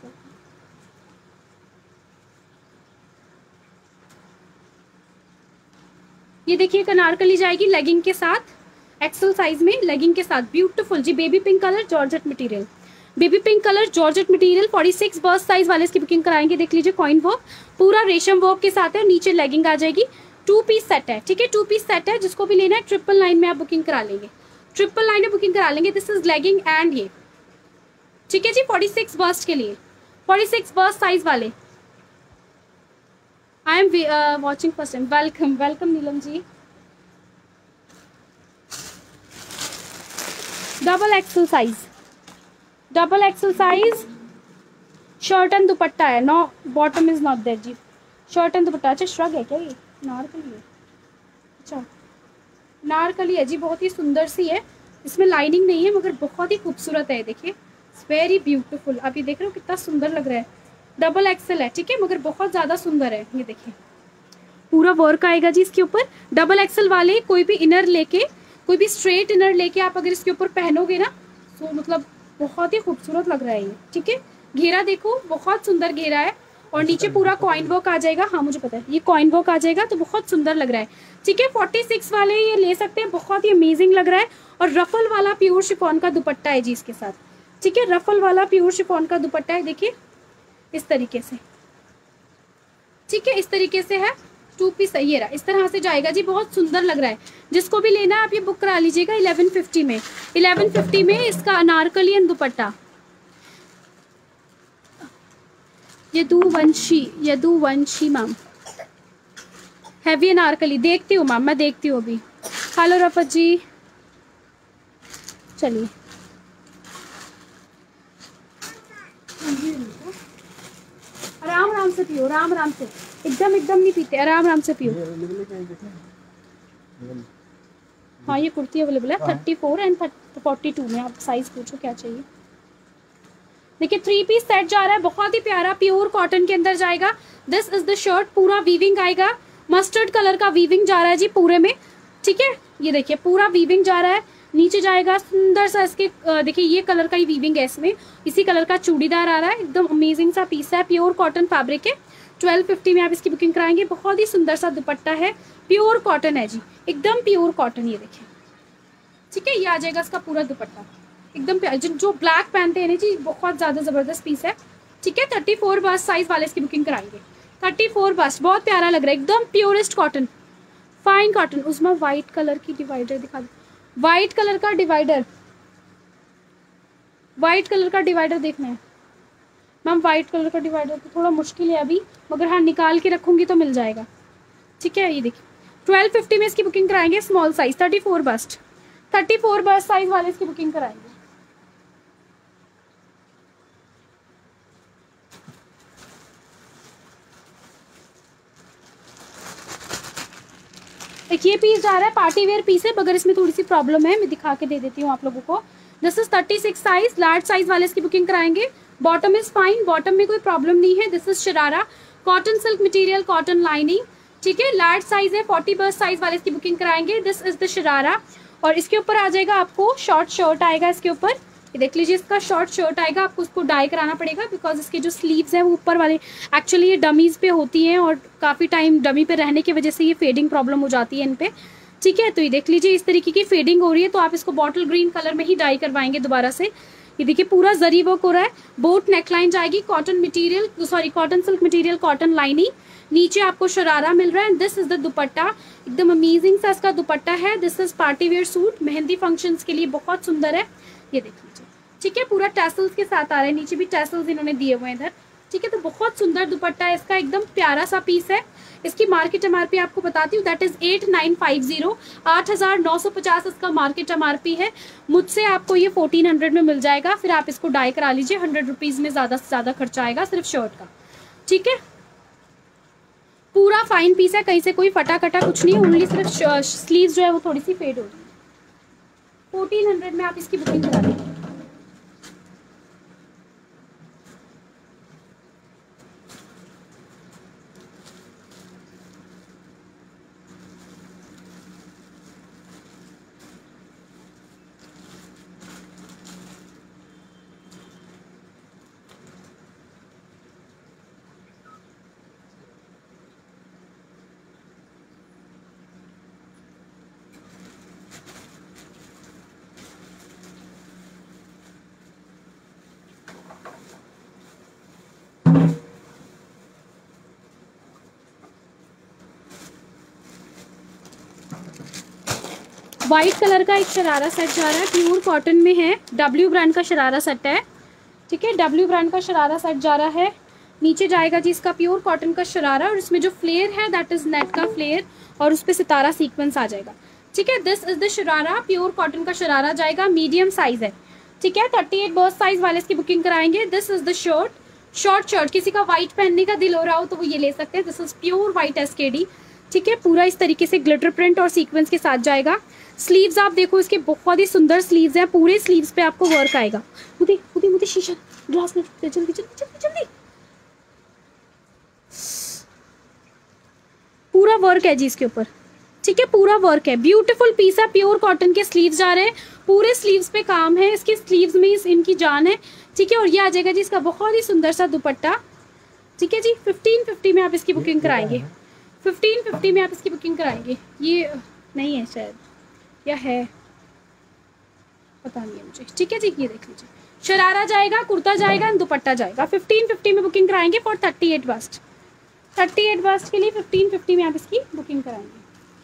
ये देखिए अनारकली जाएगी लेगिंग के साथ, एक्सल साइज में लेगिंग के साथ, ब्यूटीफुल जी, baby pink colour georgette material, baby pink colour georgette material, forty six burst size वाले इसकी बुकिंग कराएंगे। देख लीजिए कॉइन वर्क पूरा रेशम वर्क के साथ है, नीचे लेगिंग आ जाएगी, टू पीस सेट है, ठीक है, टू पीस सेट है, जिसको भी लेना है ट्रिपल नाइन में आप बुकिंग करा लेंगे, ट्रिपल नाइन में बुकिंग करा लेंगे। दिस इज लेगिंग एंड ये, ठीक है जी, फोर्टी सिक्स बर्स्ट के लिए, फोर्टी सिक्स बर्स्ट साइज वाले। I am watching first time, welcome welcome Neelam ji. Double XL size, double XL size, shirt and dupatta है, no bottom is not there जी, shirt and dupatta. अच्छा श्रग है क्या ये? नारकली है, अच्छा नारकली है जी, बहुत ही सुंदर सी है, इसमें लाइनिंग नहीं है मगर बहुत ही खूबसूरत है, देखिए वेरी ब्यूटीफुल। आप ये देख रहे हो कितना सुंदर लग रहा है, डबल एक्सल है, ठीक है, मगर बहुत ज़्यादा सुंदर है। ये देखिए पूरा वर्क आएगा जी इसके ऊपर, डबल एक्सल वाले कोई भी इनर लेके, कोई भी स्ट्रेट इनर लेके आप अगर इसके ऊपर पहनोगे ना तो मतलब बहुत ही खूबसूरत लग रहा है ये, ठीक है। घेरा देखो बहुत सुंदर घेरा है, और नीचे पूरा कॉइन वर्क आ जाएगा, हाँ मुझे पता है ये कॉइन वर्क आ जाएगा, तो बहुत सुंदर लग रहा है, ठीक है। फोर्टी सिक्स वाले ये ले सकते हैं, बहुत ही अमेजिंग लग रहा है। और रफल वाला प्योर शिफॉन का दुपट्टा है जी इसके साथ, ठीक है, रफल वाला प्योर शिफॉन का दुपट्टा है, देखिए इस तरीके से, ठीक है, इस तरीके से है, टू पीस ये रहा, इस तरह से जाएगा जी, बहुत सुंदर लग रहा है। जिसको भी लेना है आप ये बुक करा लीजिएगा इलेवन फिफ्टी में। इलेवन फिफ्टी में इसका anarkali and dupatta. Yaduvanshi, Yaduvanshi ma'am, heavy anarkali. देखती हूँ मैम, मैं देखती हूँ अभी। हेलो रफत जी, चलिए आराम आराम से पियो, आराम आराम से, एकदम एकदम नहीं पीते, आराम आराम से पियो। हाँ ये कुर्ती अवेलेबल है thirty four and forty two में। आप साइज पूछो क्या चाहिए। देखिए थ्री पीस सेट जा रहा है, बहुत ही प्यारा, प्योर कॉटन के अंदर जाएगा। दिस इज द शर्ट, पूरा वीविंग आएगा, मस्टर्ड कलर का वीविंग जा रहा है जी पूरे में, ठीक है। ये देखिए पूरा वीविंग जा रहा है, नीचे जाएगा सुंदर सा इसके, देखिए ये कलर का ही वीविंग है इसमें, इसी कलर का चूड़ीदार आ रहा है, एकदम अमेजिंग सा पीस है, प्योर कॉटन फैब्रिक है। ट्वेल्व फिफ्टी में आप इसकी बुकिंग कराएंगे। बहुत ही सुंदर सा दुपट्टा है, प्योर कॉटन है जी, एकदम प्योर कॉटन, ये देखिए, ठीक है। ये आ जाएगा इसका पूरा दुपट्टा, एकदम जो ब्लैक पहनते हैं ना जी, बहुत ज़्यादा ज़बरदस्त पीस है, ठीक है। थर्टी फोर बस साइज वाले इसकी बुकिंग कराएंगे। थर्टी फोर बस, बहुत प्यारा लग रहा है, एकदम प्योरेस्ट कॉटन, फाइन कॉटन। उसमें वाइट कलर की डिवाइडर दिखा दो, वाइट कलर का डिवाइडर, वाइट कलर का डिवाइडर देखना है मैम। वाइट कलर का डिवाइडर तो थोड़ा मुश्किल है अभी, मगर हाँ निकाल के रखूंगी तो मिल जाएगा, ठीक है। ये देखिए ट्वेल्व फिफ्टी में इसकी बुकिंग कराएंगे, small size, thirty four bust, thirty four bust size वाले इसकी बुकिंग कराएंगे। एक ये पीस जा रहा है, पार्टी वेयर पीस है, मगर इसमें थोड़ी सी प्रॉब्लम है, मैं दिखा के दे देती हूँ आप लोगों को। This is thirty six size, large size वाले इसकी बुकिंग कराएंगे। बॉटम इज फाइन, बॉटम में कोई प्रॉब्लम नहीं है। This is sharara, cotton silk material, cotton lining, ठीक है। लार्ज साइज है, फोर्टी बस्ट साइज वाले इसकी बुकिंग कराएंगे। दिस इज द शरारा, और इसके ऊपर आ जाएगा आपको शॉर्ट शर्ट आएगा इसके ऊपर, ये देख लीजिए, इसका शॉर्ट शर्ट आएगा। आपको उसको डाई कराना पड़ेगा बिकॉज इसके जो स्लीव्स हैं वो ऊपर वाले एक्चुअली ये डमीज पे होती हैं, और काफ़ी टाइम डमी पे रहने की वजह से ये फेडिंग प्रॉब्लम हो जाती है इन पे, ठीक है। तो ये देख लीजिए इस तरीके की फेडिंग हो रही है, तो आप इसको बॉटल ग्रीन कलर में ही डाई करवाएंगे दोबारा से। ये देखिए पूरा जरी वर्क हो रहा है, बोट नेकलाइन जाएगी, cotton material, sorry cotton silk material, cotton lining, नीचे आपको शरारा मिल रहा है। दिस इज द दुपट्टा, एकदम अमेजिंग सा इसका दुपट्टा है। This is party wear suit, mehndi functions के लिए बहुत सुंदर है, ये देख लीजिए, ठीक है। पूरा टैसल्स के साथ आ रहा है, नीचे भी टैसल्स इन्होंने दिए हुए हैं इधर, ठीक है। तो बहुत सुंदर दुपट्टा है इसका, एकदम प्यारा सा पीस है। इसकी मार्केट एमआरपी आपको बताती हूँ, that is eight nine five zero, आठ हजार नौ सौ पचास इसका मार्केट एमआरपी है। मुझसे आपको ये फोर्टीन हंड्रेड में मिल जाएगा, फिर आप इसको डाई करा लीजिए, हंड्रेड रुपीज में ज्यादा से ज्यादा खर्चा आएगा सिर्फ शर्ट का, ठीक है। पूरा फाइन पीस है, कहीं से कोई फटा कटा कुछ नहीं है, ओनली सिर्फ स्लीव जो है वो थोड़ी सी फेड हो रही है। फोर्टीन हंड्रेड में आप इसकी बुकिंग करा लीजिए। व्हाइट कलर का एक शरारा सेट जा रहा है, प्योर कॉटन में है, डब्ल्यू ब्रांड का शरारा सेट है, ठीक है। डब्ल्यू ब्रांड का शरारा सेट जा रहा है, नीचे जाएगा जी इसका प्योर कॉटन का शरारा, और इसमें जो फ्लेयर है दैट इज नेट का फ्लेयर, और उस पर सितारा सीक्वेंस आ जाएगा, ठीक है। This is the sharara, pure cotton का शरारा जाएगा, मीडियम साइज है, ठीक है। थर्टी एट बर्थ साइज वाले इसकी बुकिंग कराएंगे। This is the shirt, short shirt, किसी का व्हाइट पहनने का दिल हो रहा हो तो वो ये ले सकते हैं। This is pure white SKD, ठीक है। पूरा इस तरीके से ग्लिटर प्रिंट और सीक्वेंस के साथ जाएगा। स्लीव्स आप देखो इसके, बहुत ही सुंदर स्लीव्स हैं, पूरे स्लीव्स पे आपको वर्क आएगा। मुझे मुझे मुझे शीशा ग्लास में जल्दी जल्दी जल्दी जल्दी, पूरा वर्क है जी इसके ऊपर, ठीक है। पूरा वर्क है, ब्यूटीफुल पीस है, प्योर कॉटन के स्लीव्स जा रहे हैं, पूरे स्लीव्स पे काम है, इसके स्लीव्स में इनकी जान है, ठीक है। और ये आ जाएगा जी इसका बहुत ही सुंदर सा दुपट्टा, ठीक है जी। फिफ्टीन फिफ्टी में आप इसकी बुकिंग कराएंगे, फिफ्टीन फिफ्टी में आप इसकी बुकिंग कराएंगे। ये नहीं है शायद, या है पता नहीं है मुझे, ठीक है जी। ये देख लीजिए, शरारा जाएगा, कुर्ता जाएगा, दुपट्टा जाएगा। फिफ्टीन फिफ्टी में बुकिंग कराएंगे for thirty eight bust, thirty eight bust के लिए फिफ्टीन फिफ्टी में आप इसकी बुकिंग कराएंगे।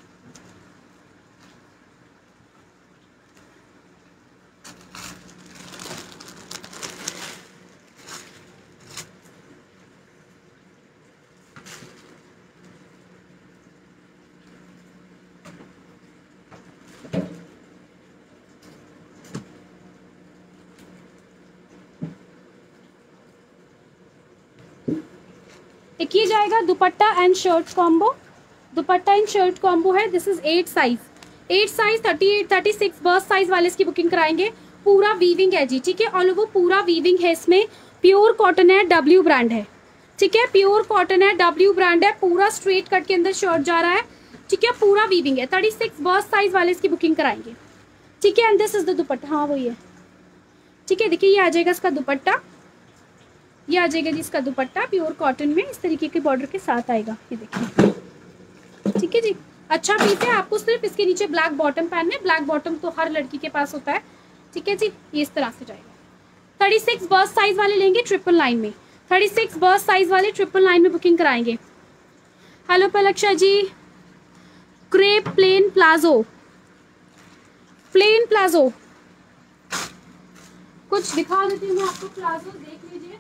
एक ये जाएगा dupatta and shirt combo, dupatta and shirt combo है। This is eight size, eight size thirty eight thirty six burst size वाले इसकी बुकिंग कराएंगे। पूरा वीविंग है जी, ठीक है, ऑल ओवर पूरा वीविंग है इसमें। प्योर कॉटन है, डब्ल्यू ब्रांड है, ठीक है, प्योर कॉटन है, डब्ल्यू ब्रांड है। पूरा स्ट्रेट कट के अंदर शर्ट जा रहा है, ठीक है, पूरा वीविंग है। थर्टी सिक्स बर्स्ट साइज वाले इसकी बुकिंग कराएंगे, ठीक है। And this is the dupatta, हाँ वही है, ठीक है। देखिए ये आ जाएगा इसका दुपट्टा, ये आ जाएगा जी इसका दुपट्टा प्योर कॉटन में, इस तरीके के बॉर्डर के साथ आएगा, ये देखिए, ठीक है जी। अच्छा पीस है, आपको सिर्फ इसके नीचे ब्लैक बॉटम पहनना है, ब्लैक बॉटम तो हर लड़की के पास होता है, ठीक है जी। ये इस तरह से जाएगा। थर्टी सिक्स बर्स्ट साइज वाले लेंगे ट्रिपल नाइन में, थर्टी सिक्स बर्स्ट साइज वाले ट्रिपल नाइन में बुकिंग कराएंगे। Hello Palaksha ji, crepe plain palazzo, plain palazzo कुछ दिखा देती हूँ आपको, प्लाजो देख लीजिए।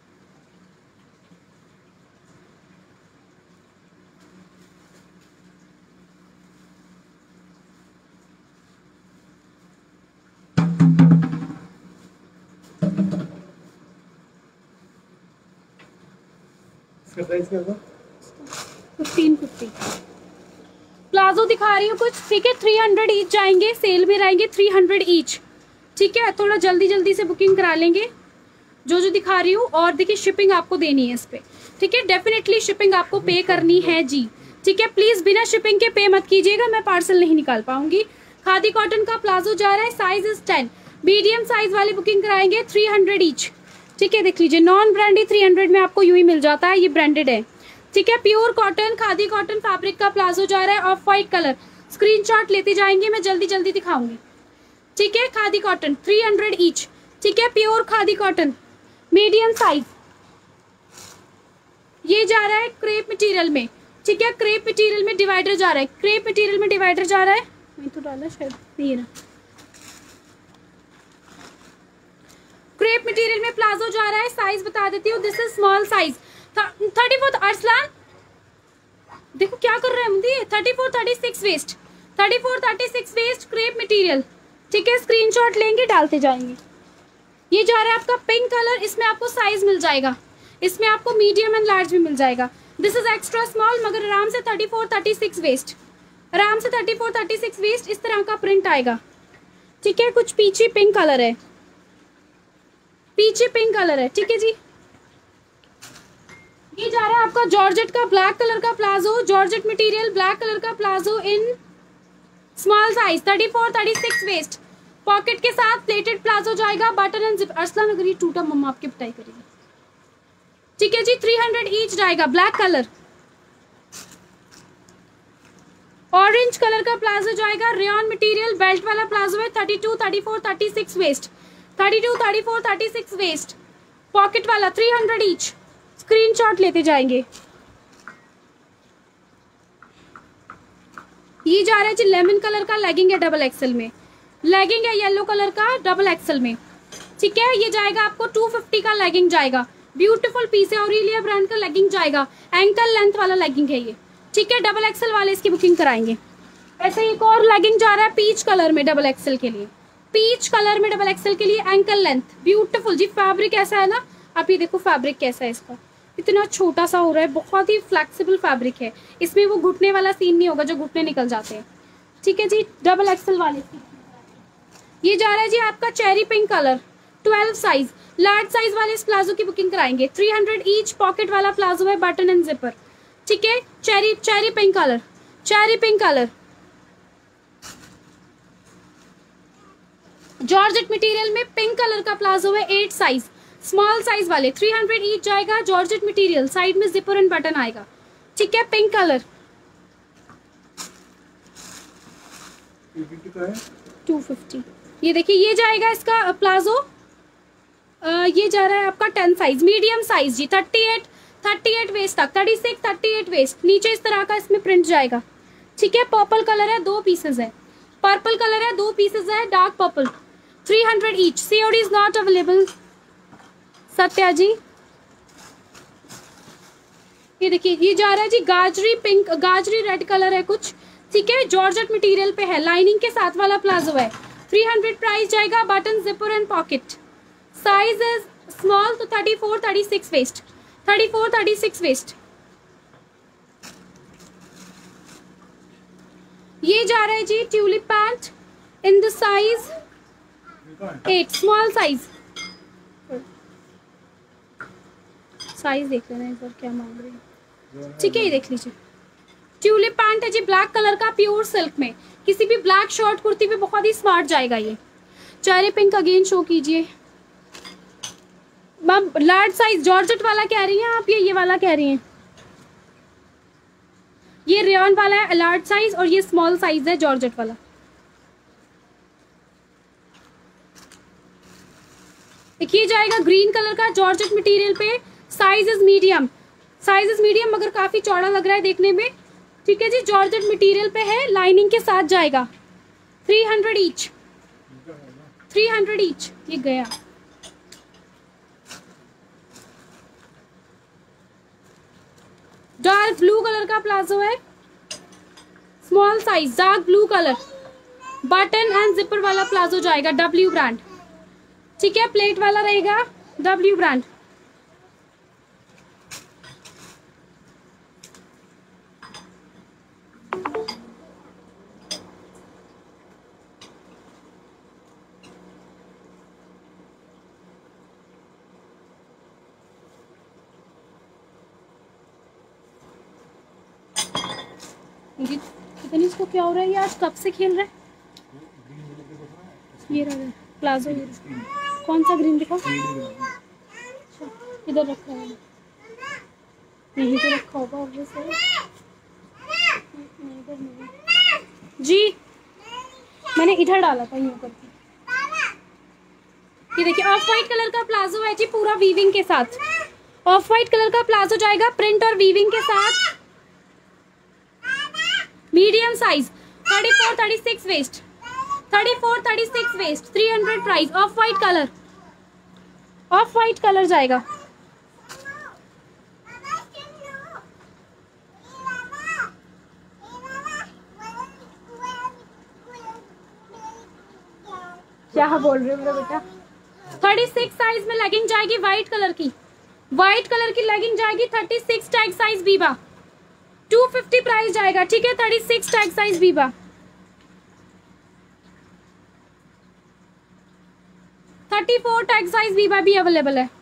इसका प्राइस क्या होगा? फिफ्टीन फिफ्टी प्लाजो दिखा रही हूँ कुछ, ठीक है। थ्री हंड्रेड ईच जाएंगे, सेल में रहेंगे थ्री हंड्रेड ईच, ठीक है। थोड़ा जल्दी जल्दी से बुकिंग करा लेंगे जो जो दिखा रही हूँ। और देखिए शिपिंग आपको देनी है इस पे, ठीक है, डेफिनेटली शिपिंग आपको पे करनी है जी, ठीक है। प्लीज बिना शिपिंग के पे मत कीजिएगा, मैं पार्सल नहीं निकाल पाऊंगी। खादी कॉटन का प्लाजो जा रहा है, size is ten, medium size वाली बुकिंग कराएंगे थ्री हंड्रेड ईच, ठीक है। देख लीजिए नॉन ब्रांडेड थ्री हंड्रेड में आपको यूं ही मिल जाता है, ये ब्रांडेड है, ठीक है। Pure cotton khadi cotton fabric का प्लाजो जा रहा है, ऑफ व्हाइट कलर। स्क्रीनशॉट लेते जाएंगे, मैं जल्दी जल्दी दिखाऊंगी, ठीक है। Khadi cotton three hundred each, ठीक है, pure khadi cotton medium size. ये जा रहा है क्रेप मटेरियल में, ठीक है, क्रेप मटेरियल में डिवाइडर जा रहा है, क्रेप मटेरियल में डिवाइडर जा रहा है, मैं तो डाला शायद ये ना, क्रेप मटेरियल में प्लाजो जा रहा है। साइज बता देती हूँ, this is small size, thirty four. Arsalan देखो क्या कर रहे हैं मुझे, thirty four thirty six waist, thirty four thirty six waist crepe material, ठीक है। स्क्रीनशॉट लेंगे, डालते जाएंगे। ये जा रहा है आपका पिंक कलर, इसमें आपको साइज मिल जाएगा, इसमें आपको मीडियम एंड लार्ज भी मिल जाएगा। दिस इज एक्स्ट्रा स्मॉल, मगर आराम से thirty four thirty six waist, आराम से thirty four thirty six waist इस तरह का प्रिंट आएगा, ठीक है। कुछ पीछे पिंक कलर है, पीछे पिंक कलर है, ठीक है जी। ये जा रहा है आपका जॉर्जेट का ब्लैक कलर का palazzo, georgette material black colour का palazzo in small size, thirty four thirty six waist, pocket के साथ प्लेटेड प्लाजो जाएगा, बटन एंड जिप। अरसलान अगर ये टूटा मम्मा आपकी पिटाई करेगी, ठीक है जी। थ्री हंड्रेड ईच जाएगा, ब्लैक कलर। ऑरेंज कलर का प्लाजो जाएगा, रेयन मटेरियल बेल्ट वाला प्लाजो है, thirty two thirty four thirty six waist, thirty two thirty four thirty six waist, pocket वाला, थ्री हंड्रेड ईच। स्क्रीनशॉट लेते जाएंगे। ये जा रहा है जी लेमन कलर का लेगिंग है, डबल एक्सल में लेगिंग है, येलो कलर का डबल एक्सल में, ठीक है। ये जाएगा आपको टू फिफ्टी का लेगिंग जाएगा, ब्यूटीफुल पीस है, ऑरेलिया ब्रांड का लेगिंग जाएगा, एंकल लेंथ वाला लेगिंग है ये, ठीक है। डबल एक्सल वाले इसकी बुकिंग कराएंगे। ऐसे एक और लेगिंग जा रहा है पीच कलर में, डबल एक्सल के लिए, पीच कलर में डबल एक्सल के लिए, एंकल लेंथ, ब्यूटीफुल जी। फैब्रिक ऐसा है ना, आप ये देखो फैब्रिक कैसा है इसका, इतना छोटा सा हो रहा है, बहुत ही फ्लेक्सिबल फैब्रिक है, इसमें वो घुटने वाला सीन नहीं होगा जो घुटने निकल जाते हैं, ठीक है जी। डबल एक्सल वाले ये जा रहा है जी आपका cherry pink colour, twelve size, large size वाले इस प्लाजो की बुकिंग कराएंगे, थ्री हंड्रेड ईच, पॉकेट वाला प्लाजो है, बटन एंड जिपर, ठीक है। Cherry cherry pink colour, cherry pink colour, georgette material में पिंक कलर का प्लाजो है, एट साइज, स्मॉल साइज वाले, थ्री हंड्रेड ईच जाएगा, जॉर्जेट मटेरियल, साइड में जिपर एंड बटन आएगा, ठीक है। Pink colour two fifty. ये देखिए ये जाएगा इसका प्लाजो, आ, ये जा रहा है आपका टेन साइज, मीडियम साइज जी, thirty eight thirty eight waist तक, thirty six thirty eight waist. नीचे इस तरह का इसमें प्रिंट जाएगा, ठीक है। पर्पल कलर है, दो पीसेज है। पर्पल कलर है, दो पीसेज है, dark purple. Three hundred each. COD is not available. Satya ji, ये देखिए, ये जा रहा है जी गाजरी पिंक, गाजरी रेड कलर है कुछ, ठीक है। जॉर्जेट मटेरियल पे है, लाइनिंग के साथ वाला प्लाजो है। थ्री हंड्रेड प्राइस जाएगा। Button, zipper and pocket. Size is small, तो thirty four thirty six waist, thirty four thirty six waist. ये जा रहा है जी tulip pant in the size eight, small size. Size देख लेना एक बार क्या मांग रही है, ठीक है। ये देख लीजिए, ट्यूलिप पैंट है जी, ब्लैक कलर का, प्योर सिल्क में। किसी भी ब्लैक शॉर्ट कुर्ती पे बहुत ही स्मार्ट जाएगा ये। चेरी पिंक अगेन शो कीजिए मैम। लार्ज साइज जॉर्जेट वाला कह रही हैं आप, ये ये वाला कह रही हैं? ये रेयन वाला है लार्ज साइज, और ये स्मॉल साइज है जॉर्जेट वाला। देखिए जाएगा ग्रीन कलर का जॉर्जेट मटेरियल पे। Size is medium, size is medium, मगर काफी चौड़ा लग रहा है देखने में, ठीक है जी। जॉर्जेट मटेरियल पे है, लाइनिंग के साथ जाएगा। Three hundred each, three hundred each. ये गया। डार्क ब्लू कलर का प्लाजो है, small size, dark blue colour. Button and zipper वाला प्लाजो जाएगा, डब्ल्यू ब्रांड, ठीक है। प्लेट वाला रहेगा, डब्ल्यू ब्रांड। इसको क्या हो रहा है, ये आज कब से खेल रहा है? ये रहा प्लाजो, ये कौन सा ग्रीन दिखा? इधर रखा है, यहीं पे रखा होगा ऑब्वियसली। जी मैंने इधर डाला था यूं करके। ये देखिए ऑफ वाइट कलर का प्लाजो है जी, पूरा वीविंग के साथ। ऑफ वाइट कलर का प्लाजो जाएगा, प्रिंट और वीविंग के साथ। Medium size, thirty four thirty six waist, thirty four thirty six waist. Three hundred price. Off white colour, off white colour जाएगा। क्या बोल रहे हो मेरा बेटा? थर्टी सिक्स साइज में लेगिंग जाएगी, व्हाइट कलर की, व्हाइट कलर की लेगिंग जाएगी। Thirty six tag size Biba, two fifty price जाएगा, ठीक है। Thirty six tag size Biba. Thirty four tag size Biba भी अवेलेबल है।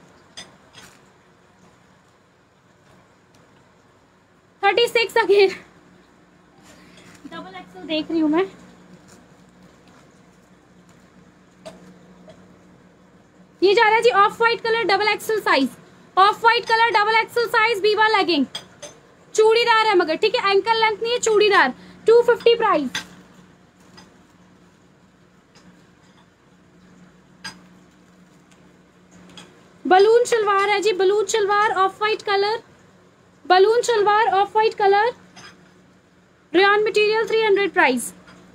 Thirty six again, double XL देख रही हूं मैं। ये जा रहा है जी off white colour, double XL size. Off white colour, double XL size Biba legging. Churidar है मगर, ठीक है। एंकल लेंथ नहीं है, churidar. Two fifty price. Balloon shalwar है जी, balloon shalwar off white colour, balloon shalwar off white colour, rayon material. Three hundred price.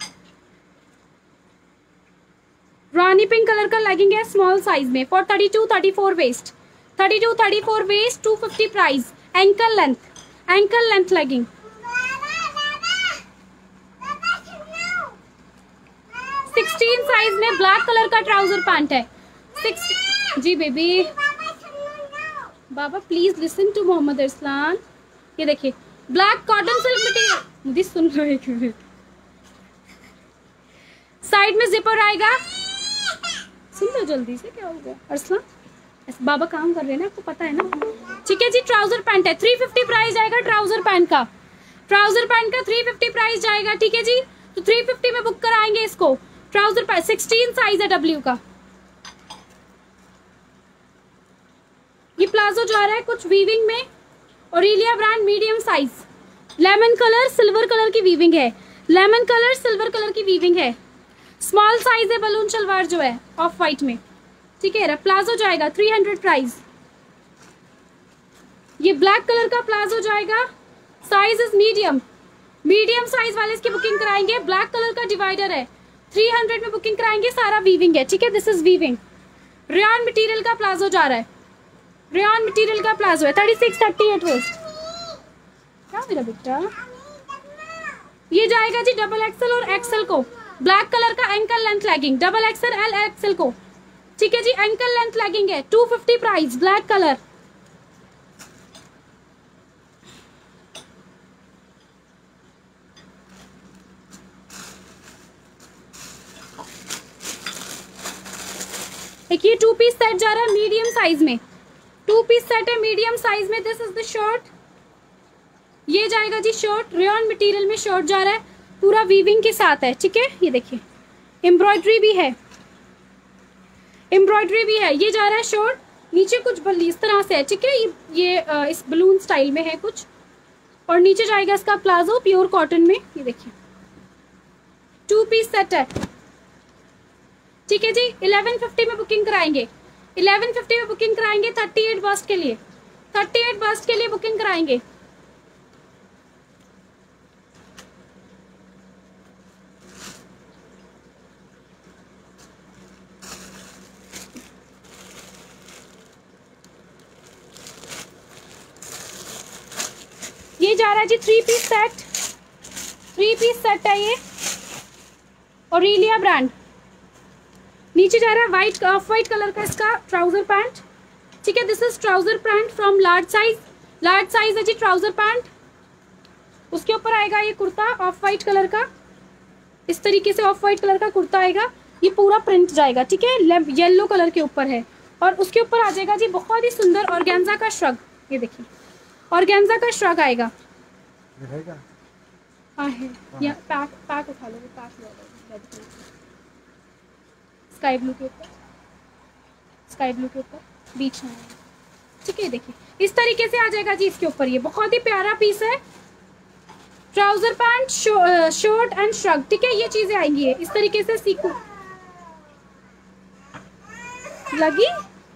Rani pink colour का legging है, स्मॉल साइज में, for thirty two thirty four waist, thirty two thirty four waist. Two fifty price. Ankle length, ankle length legging. Sixteen size में black colour का trouser pant है। Sixteen जी baby. बाबा please listen to Mohammad Arsalan. ये देखिए black cotton silk material, मुझे सुन रहे हैं। साइड में जिपर आएगा, सुन लो जल्दी से, क्या हो गया अरसलान? बाबा काम कर रहे हैं ना, आपको पता है ना, ठीक है जी। ट्राउजर पैंट है, थ्री फिफ्टी प्राइस जाएगा ट्राउजर पैंट का, ट्राउजर पैंट का थ्री फिफ्टी प्राइस जाएगा, ठीक है जी। तो थ्री फिफ्टी में बुक कराएंगे इसको। ट्राउजर पैंट सिक्सटीन साइज है डब्ल्यू का। ये प्लाजो जा रहा है कुछ वीविंग में, Aurelia brand, medium size. Lemon colour silver colour की वीविंग है, लेमन कलर सिल्वर कलर की वीविंग है। स्मॉल साइज है बलून शलवार जो है ऑफ वाइट में, ठीक है। प्लाजो जाएगा थ्री हंड्रेड प्राइस। ये ब्लैक कलर का प्लाजो जाएगा, size is medium, medium size वाले इसकी बुकिंग कराएंगे। ब्लैक कलर का डिवाइडर है, थ्री हंड्रेड में बुकिंग कराएंगे, सारा वीविंग है, ठीक है। This is weaving, rayon material का प्लाजो जा रहा है, रेयॉन मटेरियल का प्लाजो है, thirty six thirty eight waist. क्या मेरा बेटा, ये जाएगा जी डबल एक्सल और एक्सल को, ब्लैक कलर का ankle length legging, double XL L XL को, ठीक है जी। एंकल लेंथ लेगिंग है, two fifty price, black colour. एक ये टू पीस सेट जा रहा है मीडियम साइज में, टू पीस सेट है मीडियम साइज में। दिस इज द शर्ट, ये जाएगा जी शर्ट, रेयॉन मटेरियल में शर्ट जा रहा है, पूरा वीविंग के साथ है, ठीक है। ये देखिए एम्ब्रॉयडरी भी है, एम्ब्रॉयडरी भी है। ये जा रहा है शर्ट, नीचे कुछ बल्ली इस तरह से है, ठीक है। ये, ये इस बलून स्टाइल में है कुछ, और नीचे जाएगा इसका प्लाजो प्योर कॉटन में। ये देखिए टू पीस सेट है, ठीक है जी। इलेवन फिफ्टी में बुकिंग कराएंगे, इलेवन फिफ्टी में बुकिंग कराएंगे, थर्टी एट बस्ट के लिए, थर्टी एट बस्ट के लिए बुकिंग कराएंगे। ये जा रहा है जी three piece set, three piece set है ये, ऑरेलिया ब्रांड। नीचे जा रहा है वाइट, ऑफ वाइट कलर का इसका ट्राउजर पैंट, ठीक है। This is trouser pant from large size, large size है जी ट्राउजर पैंट। उसके ऊपर आएगा ये कुर्ता ऑफ वाइट कलर का, इस तरीके से ऑफ वाइट कलर का कुर्ता आएगा, ये पूरा प्रिंट जाएगा, ठीक है। येलो कलर के ऊपर है, और उसके ऊपर आ जाएगा जी बहुत ही सुंदर ऑर्गेन्जा का श्रग। ये देखिए ऑर्गेन्जा का श्रग आएगा, हाँ है, या पैक पैक उठा लो, पैक लो, स्काई ब्लू के ऊपर, स्काई ब्लू के ऊपर बीच में, ठीक है। देखिए इस तरीके से आ जाएगा जी इसके ऊपर, ये बहुत ही प्यारा पीस है। Trouser pant, shirt and shrug, ठीक है। ये चीजें आएंगी इस तरीके से, सीखो लगी,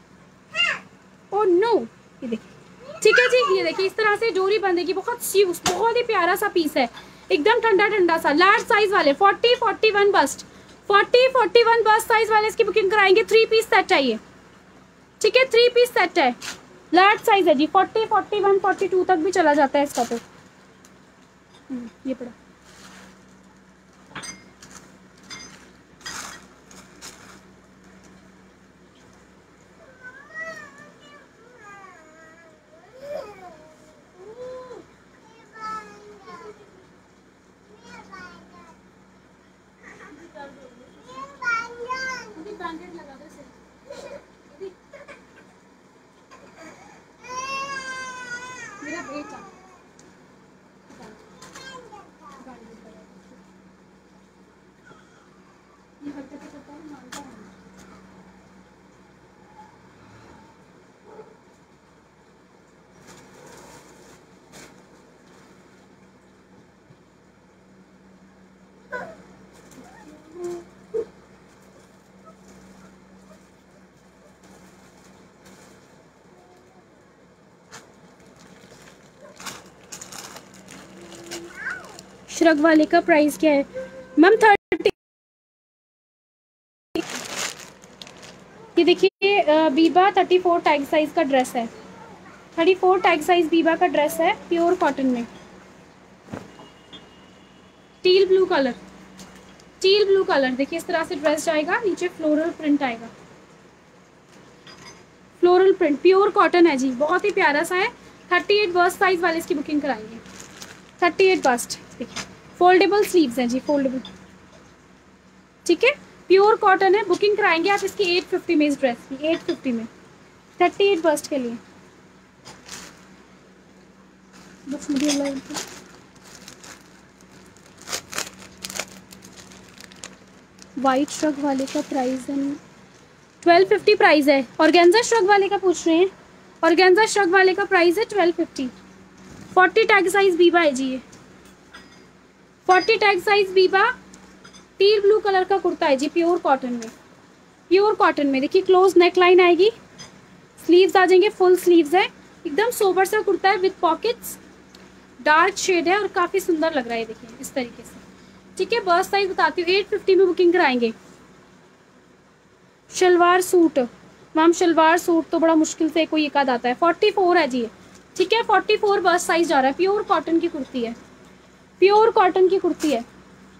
ओ नो, ये देखिए, ठीक है जी। ये देखिए इस तरह से डोरी बंधेगी, बहुत बहुत ही प्यारा सा पीस है, एकदम ठंडा ठंडा सा। लार्ज साइज वाले forty forty one bust, forty forty one bust size वाले इसकी बुकिंग कराएंगे। थ्री पीस सेट है ये, ठीक है, थ्री पीस सेट है, लार्ज साइज है जी, forty forty one forty two तक भी चला जाता है इसका। तो ये पड़ा मेरा बेटा ये हरकत करता है, मानता है। श्रग वाले का प्राइस क्या है मैम? थर्टी। ये देखिए Biba thirty four tag size का ड्रेस है, thirty four tag size Biba का ड्रेस है, प्योर कॉटन में, teal blue colour, teal blue colour. देखिए इस तरह से ड्रेस जाएगा, नीचे फ्लोरल प्रिंट आएगा, फ्लोरल प्रिंट, प्योर कॉटन है जी, बहुत ही प्यारा सा है। थर्टी एट बस्ट साइज वाले इसकी बुकिंग कराएंगे, थर्टी एट बस्ट। देखिए फोल्डेबल स्लीव्स हैं जी, फोल्डेबल, ठीक है, प्योर कॉटन है, बुकिंग कराएंगे आप इसकी एट फिफ्टी में, इस ड्रेस की एट फिफ्टी में, थर्टी एट बस्ट के लिए। बस मुझे वाइट श्रग वाले का प्राइस है ट्वेल्व फिफ्टी प्राइस है। ऑर्गेन्जा श्रग वाले का पूछ रहे हैं, ऑर्गेन्जा श्रग वाले का प्राइस है twelve fifty. Forty tag size Biba है जी, ये forty tag size Biba, teal blue colour का कुर्ता है जी, प्योर कॉटन में, प्योर कॉटन में। देखिए क्लोज नेक लाइन आएगी, स्लीव्स आ जाएंगे, फुल स्लीव्स है, एकदम सोबर सा कुर्ता है विद पॉकेट्स, डार्क शेड है और काफ़ी सुंदर लग रहा है, देखिए इस तरीके से। ठीक है, बर्स्ट साइज बताती हूँ, एट फिफ्टी में बुकिंग कराएंगे। Shalwar suit ma'am, shalwar suit तो बड़ा मुश्किल से कोई एक आध आता है। फोर्टी फोर है जी, ठीक है, फोर्टी फोर बर्स्ट साइज जा रहा है। प्योर कॉटन की कुर्ती है, प्योर कॉटन की कुर्ती है।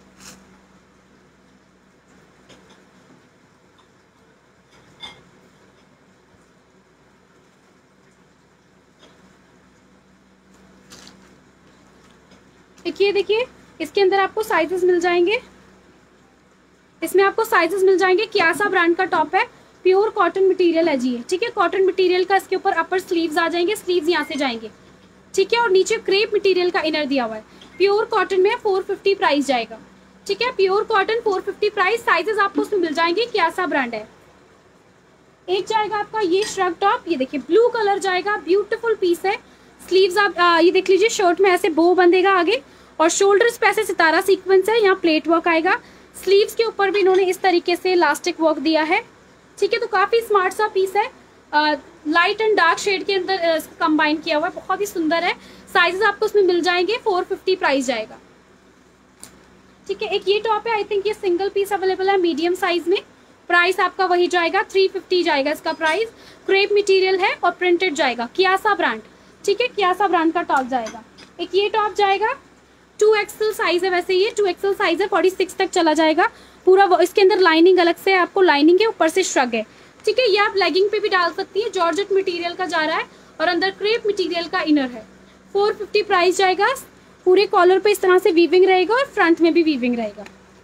देखिए देखिए इसके अंदर आपको साइजेस मिल जाएंगे, इसमें आपको साइजेस मिल जाएंगे। कियासा ब्रांड का टॉप है, प्योर कॉटन मटेरियल है जी ये। ठीक है, कॉटन मटेरियल का इसके ऊपर अपर स्लीव्स आ जाएंगे, स्लीव्स यहाँ से जाएंगे। ठीक है, और नीचे क्रेप मटेरियल का इनर दिया हुआ है। प्योर कॉटन में फोर फिफ्टी प्राइस जाएगा। ठीक है, pure cotton four fifty price. Sizes आपको उसमें मिल जाएंगे, कियासा ब्रांड है। एक जाएगा आपका ये श्रग टॉप, ये देखिए ब्लू कलर जाएगा, ब्यूटीफुल पीस है। स्लीव्स आप आ, ये देख लीजिए, शर्ट में ऐसे बो बंधेगा आगे और शोल्डर्स पे ऐसे सितारा सीक्वेंस है, यहाँ प्लेट वर्क आएगा। स्लीव्स के ऊपर भी इन्होंने इस तरीके से इलास्टिक वर्क दिया है। ठीक है, तो काफी स्मार्ट सा पीस है, लाइट एंड डार्क शेड के अंदर कंबाइन किया हुआ है, बहुत ही सुंदर है। साइजेस आपको उसमें मिल जाएंगे, फोर फिफ्टी प्राइस जाएगा। ठीक है, एक ये टॉप है, आई थिंक ये सिंगल पीस अवेलेबल है मीडियम साइज में। प्राइस आपका वही जाएगा, थ्री फिफ्टी जाएगा इसका प्राइस। क्रेप मटेरियल है और प्रिंटेड जाएगा, कियासा ब्रांड। ठीक है, कियासा ब्रांड का टॉप जाएगा। एक ये टॉप जाएगा, टू एक्सएल साइज है, वैसे ये टू एक्सएल साइज है, फोर्टी सिक्स तक चला जाएगा पूरा। इसके अंदर लाइनिंग अलग से आपको लाइनिंग है, ऊपर से श्रग है। ठीक है, ये आप लेगिंग पे भी डाल सकती है। जॉर्जेट मटेरियल का जा रहा है और अंदर क्रेप मटेरियल का इनर है। फोर फिफ्टी प्राइस जाएगा। पूरे कॉलर पे इस तरह से वीविंग रहेगा और फ्रंट में भी वीविंग रहेगा।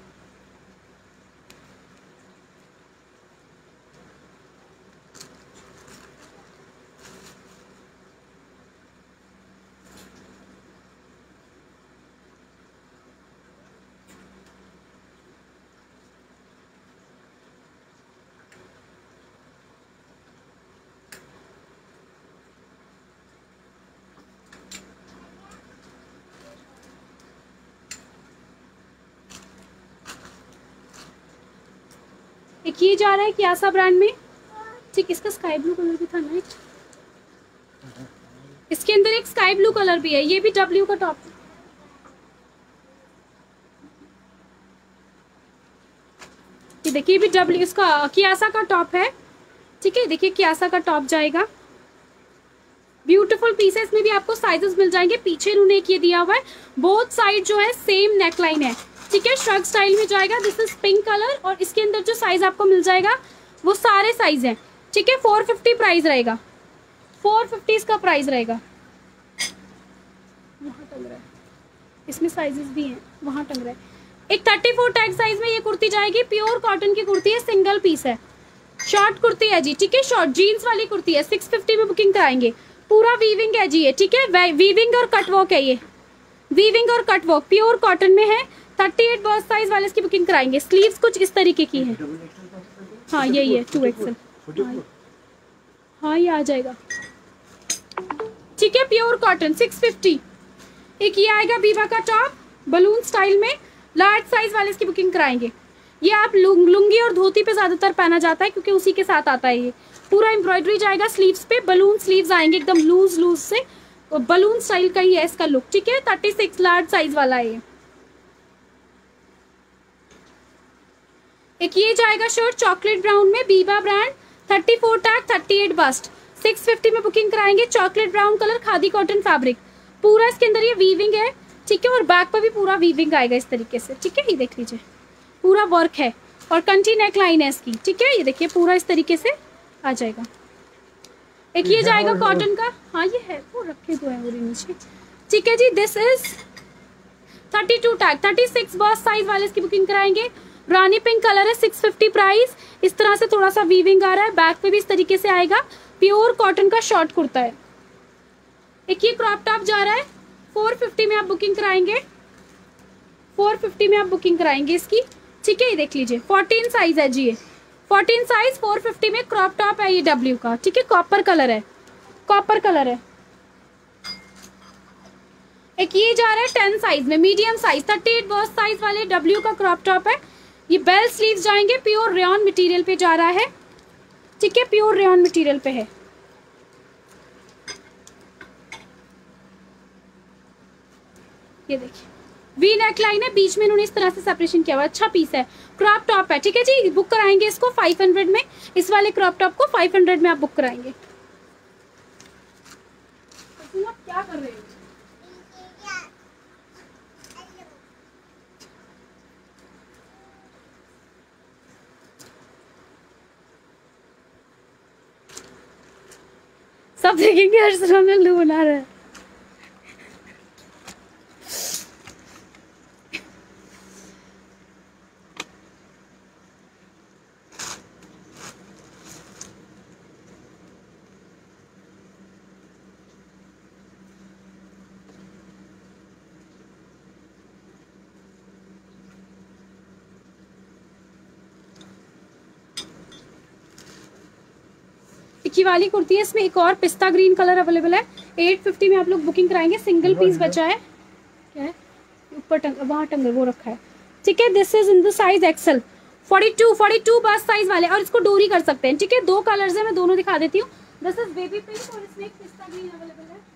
एक ये जा रहा है कियासा ब्रांड में। ठीक, इसका स्काई ब्लू कलर भी था ना, इसके अंदर एक स्काई ब्लू कलर भी है। ये भी डब्ल्यू का टॉप, ये देखिए भी डब्ल्यू, इसका कियासा का टॉप है। ठीक है, देखिए कियासा का टॉप जाएगा, ब्यूटीफुल पीस है। इसमें भी आपको साइजेस मिल जाएंगे। पीछे इन्होंने एक ये दिया हुआ है, बोथ साइड जो है सेम नेकलाइन है। ठीक है, श्रग स्टाइल में जाएगा। दिस इज पिंक कलर और इसके अंदर जो साइज आपको मिल जाएगा वो सारे साइज हैं। ठीक है, फोर फिफ्टी प्राइस रहेगा, फोर फिफ्टी इसका प्राइस रहेगा। वहाँ टंग रहा है, इसमें साइजेस भी हैं, वहाँ टंग रहा है। एक थर्टी फोर टैग साइज में ये कुर्ती जाएगी। प्योर कॉटन की कुर्ती है, सिंगल पीस है, शॉर्ट कुर्ती है जी। ठीक है, शॉर्ट जीन्स वाली कुर्ती है, सिक्स फिफ्टी में बुकिंग कराएंगे। पूरा वीविंग है जी ये। ठीक है, वीविंग और कटवर्क है, ये वीविंग और कटवर्क प्योर कॉटन में है। थर्टी एट बर्स्ट साइज वाले इसकी बुकिंग कराएंगे। स्लीव्स कुछ इस तरीके की है। हाँ यही है, टू एक्सएल। हाँ ये आ जाएगा। ठीक है, प्योर कॉटन, सिक्स फिफ्टी। एक ये आएगा बीबा का टॉप, बलून स्टाइल में, लार्ज साइज वाले इसकी बुकिंग कराएंगे। ये आप लुंगी और धोती पे ज्यादातर पहना जाता है क्योंकि उसी के साथ आता है। ये पूरा एम्ब्रॉयडरी जाएगा स्लीव्स पे, बलून स्लीव्स आएंगे एकदम लूज लूज से, बलून स्टाइल का ही है इसका लुक। ठीक है, थर्टी सिक्स लार्ज साइज वाला है ये। एक ये जाएगा शर्ट चॉकलेट ब्राउन में, Biba brand, thirty four tag, thirty eight bust, six fifty में बुकिंग कराएंगे। Chocolate brown colour, khadi cotton fabric, पूरा इसके अंदर ये वीविंग है। ठीक है, और बैक पर भी पूरा वीविंग आएगा इस तरीके से। ठीक है, ये देख लीजिए पूरा वर्क है और कंटी नेक लाइन है इसकी। ठीक है, ये देखिए पूरा इस तरीके से आ जाएगा। एक ये जाएगा कॉटन का, हाँ ये है वो रखे तो है पूरे नीचे। ठीक है जी, this is thirty two tag, thirty six bust size वाले इसकी बुकिंग कराएंगे। रानी पिंक कलर है, सिक्स फिफ्टी प्राइस। इस तरह से थोड़ा सा वीविंग आ रहा है, बैक पे भी इस तरीके से आएगा। प्योर कॉटन का शॉर्ट कुर्ता है। एक ये क्रॉप टॉप जा रहा है, फोर फिफ्टी में आप बुकिंग कराएंगे, फोर फिफ्टी में आप बुकिंग कराएंगे इसकी। ठीक है, ये देख लीजिए फोर्टीन साइज है जी, ये फोर्टीन साइज, फोर फिफ्टी में क्रॉप टॉप है ये डब्ल्यू का। ठीक है, कॉपर कलर है, कॉपर कलर है। एक ये जा रहा है टेन साइज में, medium size, thirty eight bust size वाले डब्ल्यू का क्रॉप टॉप है। ये बेल स्लीव्स जाएंगे, प्योर रेयॉन मटेरियल पे जा रहा है। ठीक है, प्योर रेयॉन मटेरियल पे है। ये देखिए वी नेक लाइन है, बीच में इन्होंने इस तरह से सेपरेशन किया हुआ, अच्छा पीस है, क्रॉप टॉप है, ठीक है जी। बुक कराएंगे इसको फाइव हंड्रेड में, इस वाले क्रॉप टॉप को फाइव हंड्रेड में आप बुक कराएंगे। तो आप क्या कर रहे हो? सब देखेंगे हर्षराम में लू बना रहा है। की वाली कुर्ती है, इसमें एक और पिस्ता ग्रीन कलर अवेलेबल है, एट फिफ्टी में आप लोग बुकिंग कराएंगे। सिंगल पीस बचा है, क्या है ऊपर टंग वहाँ टंगर वो रखा है, ठीक है। This is in the size XL, forty two forty two bust size वाले, और इसको डोरी कर सकते हैं, ठीक है। दो कलर्स है, मैं दोनों दिखा देती हूँ। दिस इज बेबी पिंक और इसमें एक पिस्ता ग्रीन अवेलेबल है।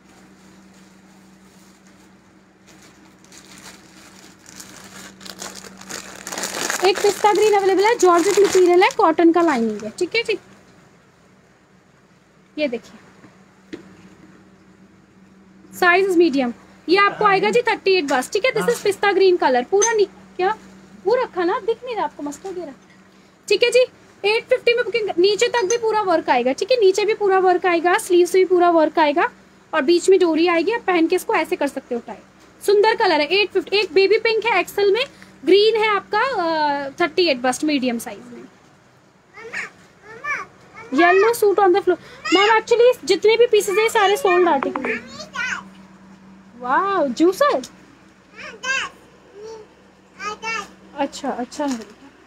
एक पिस्ता ग्रीन अवेलेबल है, जॉर्जेट मटेरियल है, कॉटन का लाइनिंग है, ठीक है ठीक। ये देखिए साइज मीडियम, ये आपको आएगा जी थर्टी एट बस, ठीक है। This is pista green colour, पूरा नहीं क्या वो रखा ना, दिख नहीं रहा आपको, मस्टर्ड ये रहा, ठीक है जी। एट फिफ्टी में बुकिंग, नीचे तक भी पूरा वर्क आएगा, ठीक है। नीचे भी पूरा वर्क आएगा, स्लीव से भी पूरा वर्क आएगा, और बीच में डोरी आएगी, आप पहन के इसको ऐसे कर सकते हो टाई। सुंदर कलर है, एट फिफ्टी। एक बेबी पिंक है एक्सेल में, ग्रीन है आपका thirty eight bust medium size में। Yellow suit on the floor ma'am, actually जितने भी पीसेस है सारे सोल्ड आर्टिकल। वाह जूसर, अच्छा अच्छा है।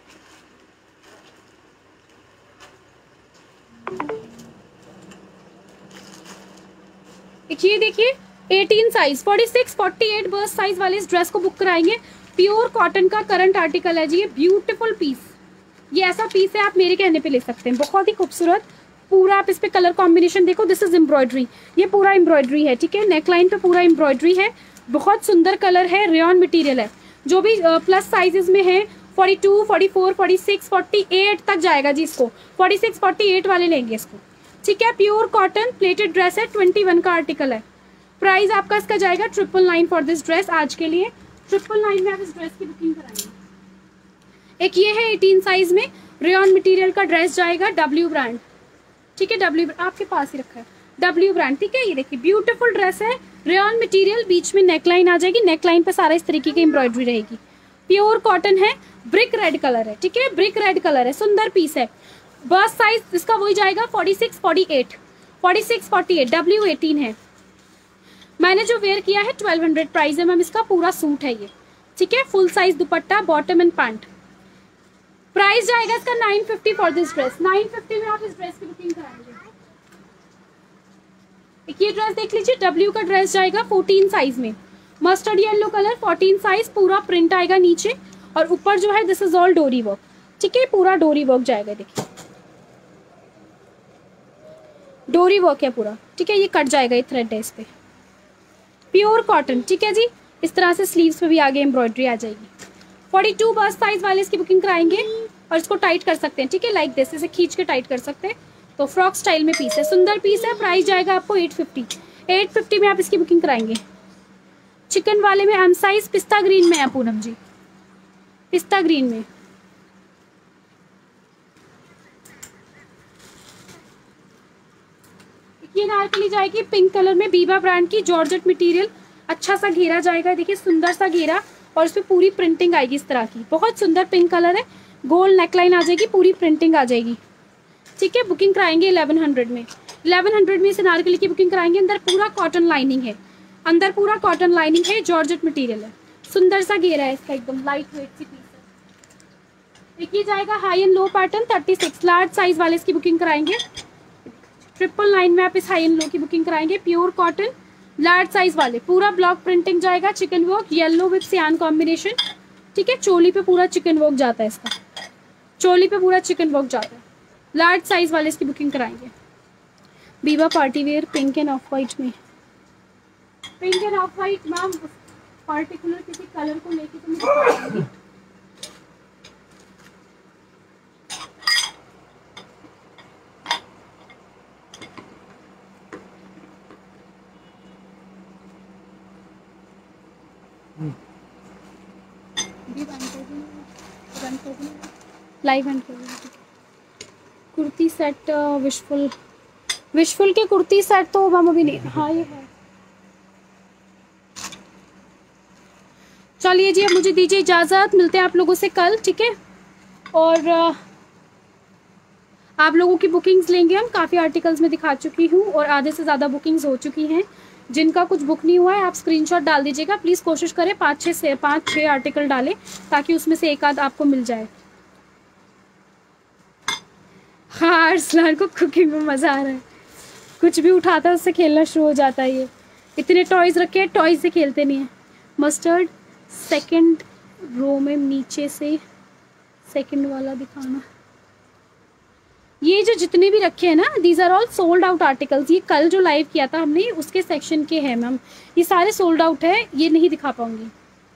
ये देखिए eighteen size, forty six forty eight burst size वाले इस ड्रेस को बुक कराएंगे। प्योर कॉटन का करंट आर्टिकल है जी, ये ब्यूटीफुल पीस, ये ऐसा पीस है आप मेरे कहने पे ले सकते हैं, बहुत ही खूबसूरत। पूरा आप इस पे कलर कॉम्बिनेशन देखो, दिस इज एम्ब्रॉयडरी, ये पूरा एम्ब्रॉयडरी है, ठीक है। नेकलाइन पे पूरा एम्ब्रॉयडरी है, बहुत सुंदर कलर है, रेयॉन मटेरियल है। जो भी प्लस साइजेस में है forty two, forty four, forty six, forty eight तक जाएगा जी इसको, फोर्टी सिक्स, फोर्टी एट वाले लेंगे इसको, ठीक है। प्योर कॉटन प्लेटेड ड्रेस है, ट्वेंटी वन का आर्टिकल है। प्राइस आपका इसका जाएगा triple nine for this dress. आज के लिए ट्रिपल नाइन में आप इस ड्रेस की बुकिंग कराएंगे। एक ये है एटीन साइज में, रेयॉन मटेरियल का ड्रेस जाएगा, डब्ल्यू ब्रांड, ठीक है। डब्ल्यू आपके पास ही रखा है, डब्ल्यू ब्रांड, ठीक है। ये देखिए ब्यूटीफुल ड्रेस है, रेयॉन मटेरियल, बीच में नेकलाइन आ जाएगी, नेकलाइन पे सारा इस तरीके की एम्ब्रॉयडरी रहेगी। प्योर कॉटन है, ब्रिक रेड कलर है, ठीक है, ब्रिक रेड कलर है, सुंदर पीस है। बस साइज इसका वही जाएगा forty six, forty eight, forty six, forty eight, W eighteen है। मैंने जो वेयर किया है ट्वेल्व हंड्रेड प्राइस है मैम, इसका पूरा सूट है ये, ठीक है। Full size dupatta, bottom and pant. Price जाएगा इसका nine fifty for this dress, nine fifty में आप इस ड्रेस की बुकिंग कराएंगे। एक ये ड्रेस देख लीजिए, डब्ल्यू का ड्रेस जाएगा फोर्टीन साइज में, mustard yellow colour, fourteen size, पूरा प्रिंट आएगा नीचे, और ऊपर जो है this is all dori work, ठीक है। पूरा डोरी वर्क जाएगा, देखिए डोरी वर्क है पूरा, ठीक है। ये कट जाएगा, ये थ्रेड है इस पे, प्योर कॉटन, ठीक है जी। इस तरह से स्लीव्स पे भी आगे एम्ब्रॉयडरी आ जाएगी। फोर्टी टू बस साइज वाले इसकी बुकिंग कराएंगे, और इसको टाइट कर सकते हैं, ठीक है, लाइक दिस, इसे खींच के टाइट कर सकते हैं। तो फ्रॉक स्टाइल में पीस है, सुंदर पीस है। प्राइस जाएगा आपको एट फिफ्टी, एट फिफ्टी में आप इसकी बुकिंग कराएंगे। चिकन वाले में एम साइज, पिस्ता ग्रीन में है पूनम जी, पिस्ता ग्रीन में। ये नारकली जाएगी पिंक कलर में, बीबा ब्रांड की, जॉर्जेट मटेरियल, अच्छा सा घेरा जाएगा, देखिए सुंदर सा घेरा, और इसमें पूरी प्रिंटिंग आएगी इस तरह की, बहुत सुंदर पिंक कलर है। गोल्ड नेकलाइन आ जाएगी, पूरी प्रिंटिंग आ जाएगी, ठीक है। बुकिंग कराएंगे इलेवन हंड्रेड में, इलेवन हंड्रेड में इस अनारकली की बुकिंग कराएंगे। अंदर पूरा कॉटन लाइनिंग है, अंदर पूरा कॉटन लाइनिंग है, जॉर्जेट मटेरियल है, सुंदर सा घेरा है इसका, एकदम लाइट वेट सी पीस है। एक ये जाएगा high and low pattern, thirty six, large size वाले इसकी बुकिंग कराएंगे। ट्रिपल नाइन में आप इस हाई एंड लो की बुकिंग कराएंगे। प्योर कॉटन, लार्ज साइज वाले, पूरा ब्लॉक प्रिंटिंग जाएगा, chikan work, yellow with cyan combination, ठीक है। चोली पे पूरा चिकन वर्क जाता है इसका, चोली पे पूरा चिकन वर्क जाता है। लार्ज साइज वाले इसकी बुकिंग कराएंगे। Biba party wear, pink and off white में, pink and off white ma'am particular किसी कलर को लेके तो मैं दिखाऊंगी। Live and kurti set wishful wishful के कुर्ती सेट तो हम अभी नहीं। हाँ ये है। चलिए जी अब मुझे दीजिए इजाज़त, मिलते हैं आप लोगों से कल, ठीक है। और आप लोगों की बुकिंग्स लेंगे हम। काफ़ी आर्टिकल्स में दिखा चुकी हूँ और आधे से ज़्यादा बुकिंग्स हो चुकी हैं। जिनका कुछ बुक नहीं हुआ है आप स्क्रीनशॉट डाल दीजिएगा प्लीज़। कोशिश करें पाँच छः से पाँच छः आर्टिकल डालें ताकि उसमें से एक आध आपको मिल जाए। हाँ अरसलान को कुकिंग में मज़ा आ रहा है, कुछ भी उठाता है उससे खेलना शुरू हो जाता है। ये इतने टॉयज़ रखे हैं, टॉयज़ से खेलते नहीं हैं। मस्टर्ड सेकंड रो में नीचे से सेकंड वाला दिखाना। ये जो जितने भी रखे हैं ना these are all sold out articles. ये कल जो लाइव किया था हमने उसके सेक्शन के हैं मैम, ये सारे सोल्ड आउट है, ये नहीं दिखा पाऊंगी।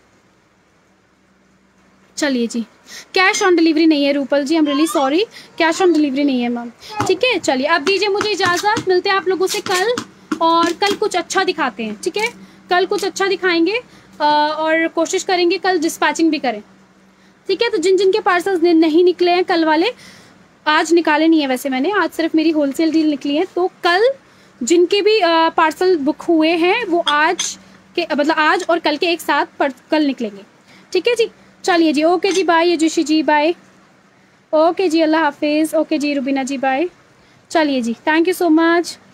चलिए जी कैश ऑन डिलीवरी नहीं है रूपल जी, I am really sorry, cash on delivery नहीं है मैम, ठीक है। चलिए अब दीजिए मुझे इजाज़त, मिलते हैं आप लोगों से कल और कल कुछ अच्छा दिखाते हैं, ठीक है। कल कुछ अच्छा दिखाएंगे और कोशिश करेंगे कल डिस्पैचिंग भी करें, ठीक है। तो जिन जिन के पार्सल्स नहीं निकले हैं कल वाले, आज निकाले नहीं है वैसे मैंने, आज सिर्फ मेरी होलसेल डील निकली है, तो कल जिनके भी पार्सल बुक हुए हैं वो आज के मतलब आज और कल के एक साथ पर कल निकलेंगे, ठीक है जी। चलिए जी ओके जी bye Yajushi ji bye, okay जी अल्लाह हाफिज़, ओके जी रुबीना जी बाय। चलिए जी थैंक यू सो मच।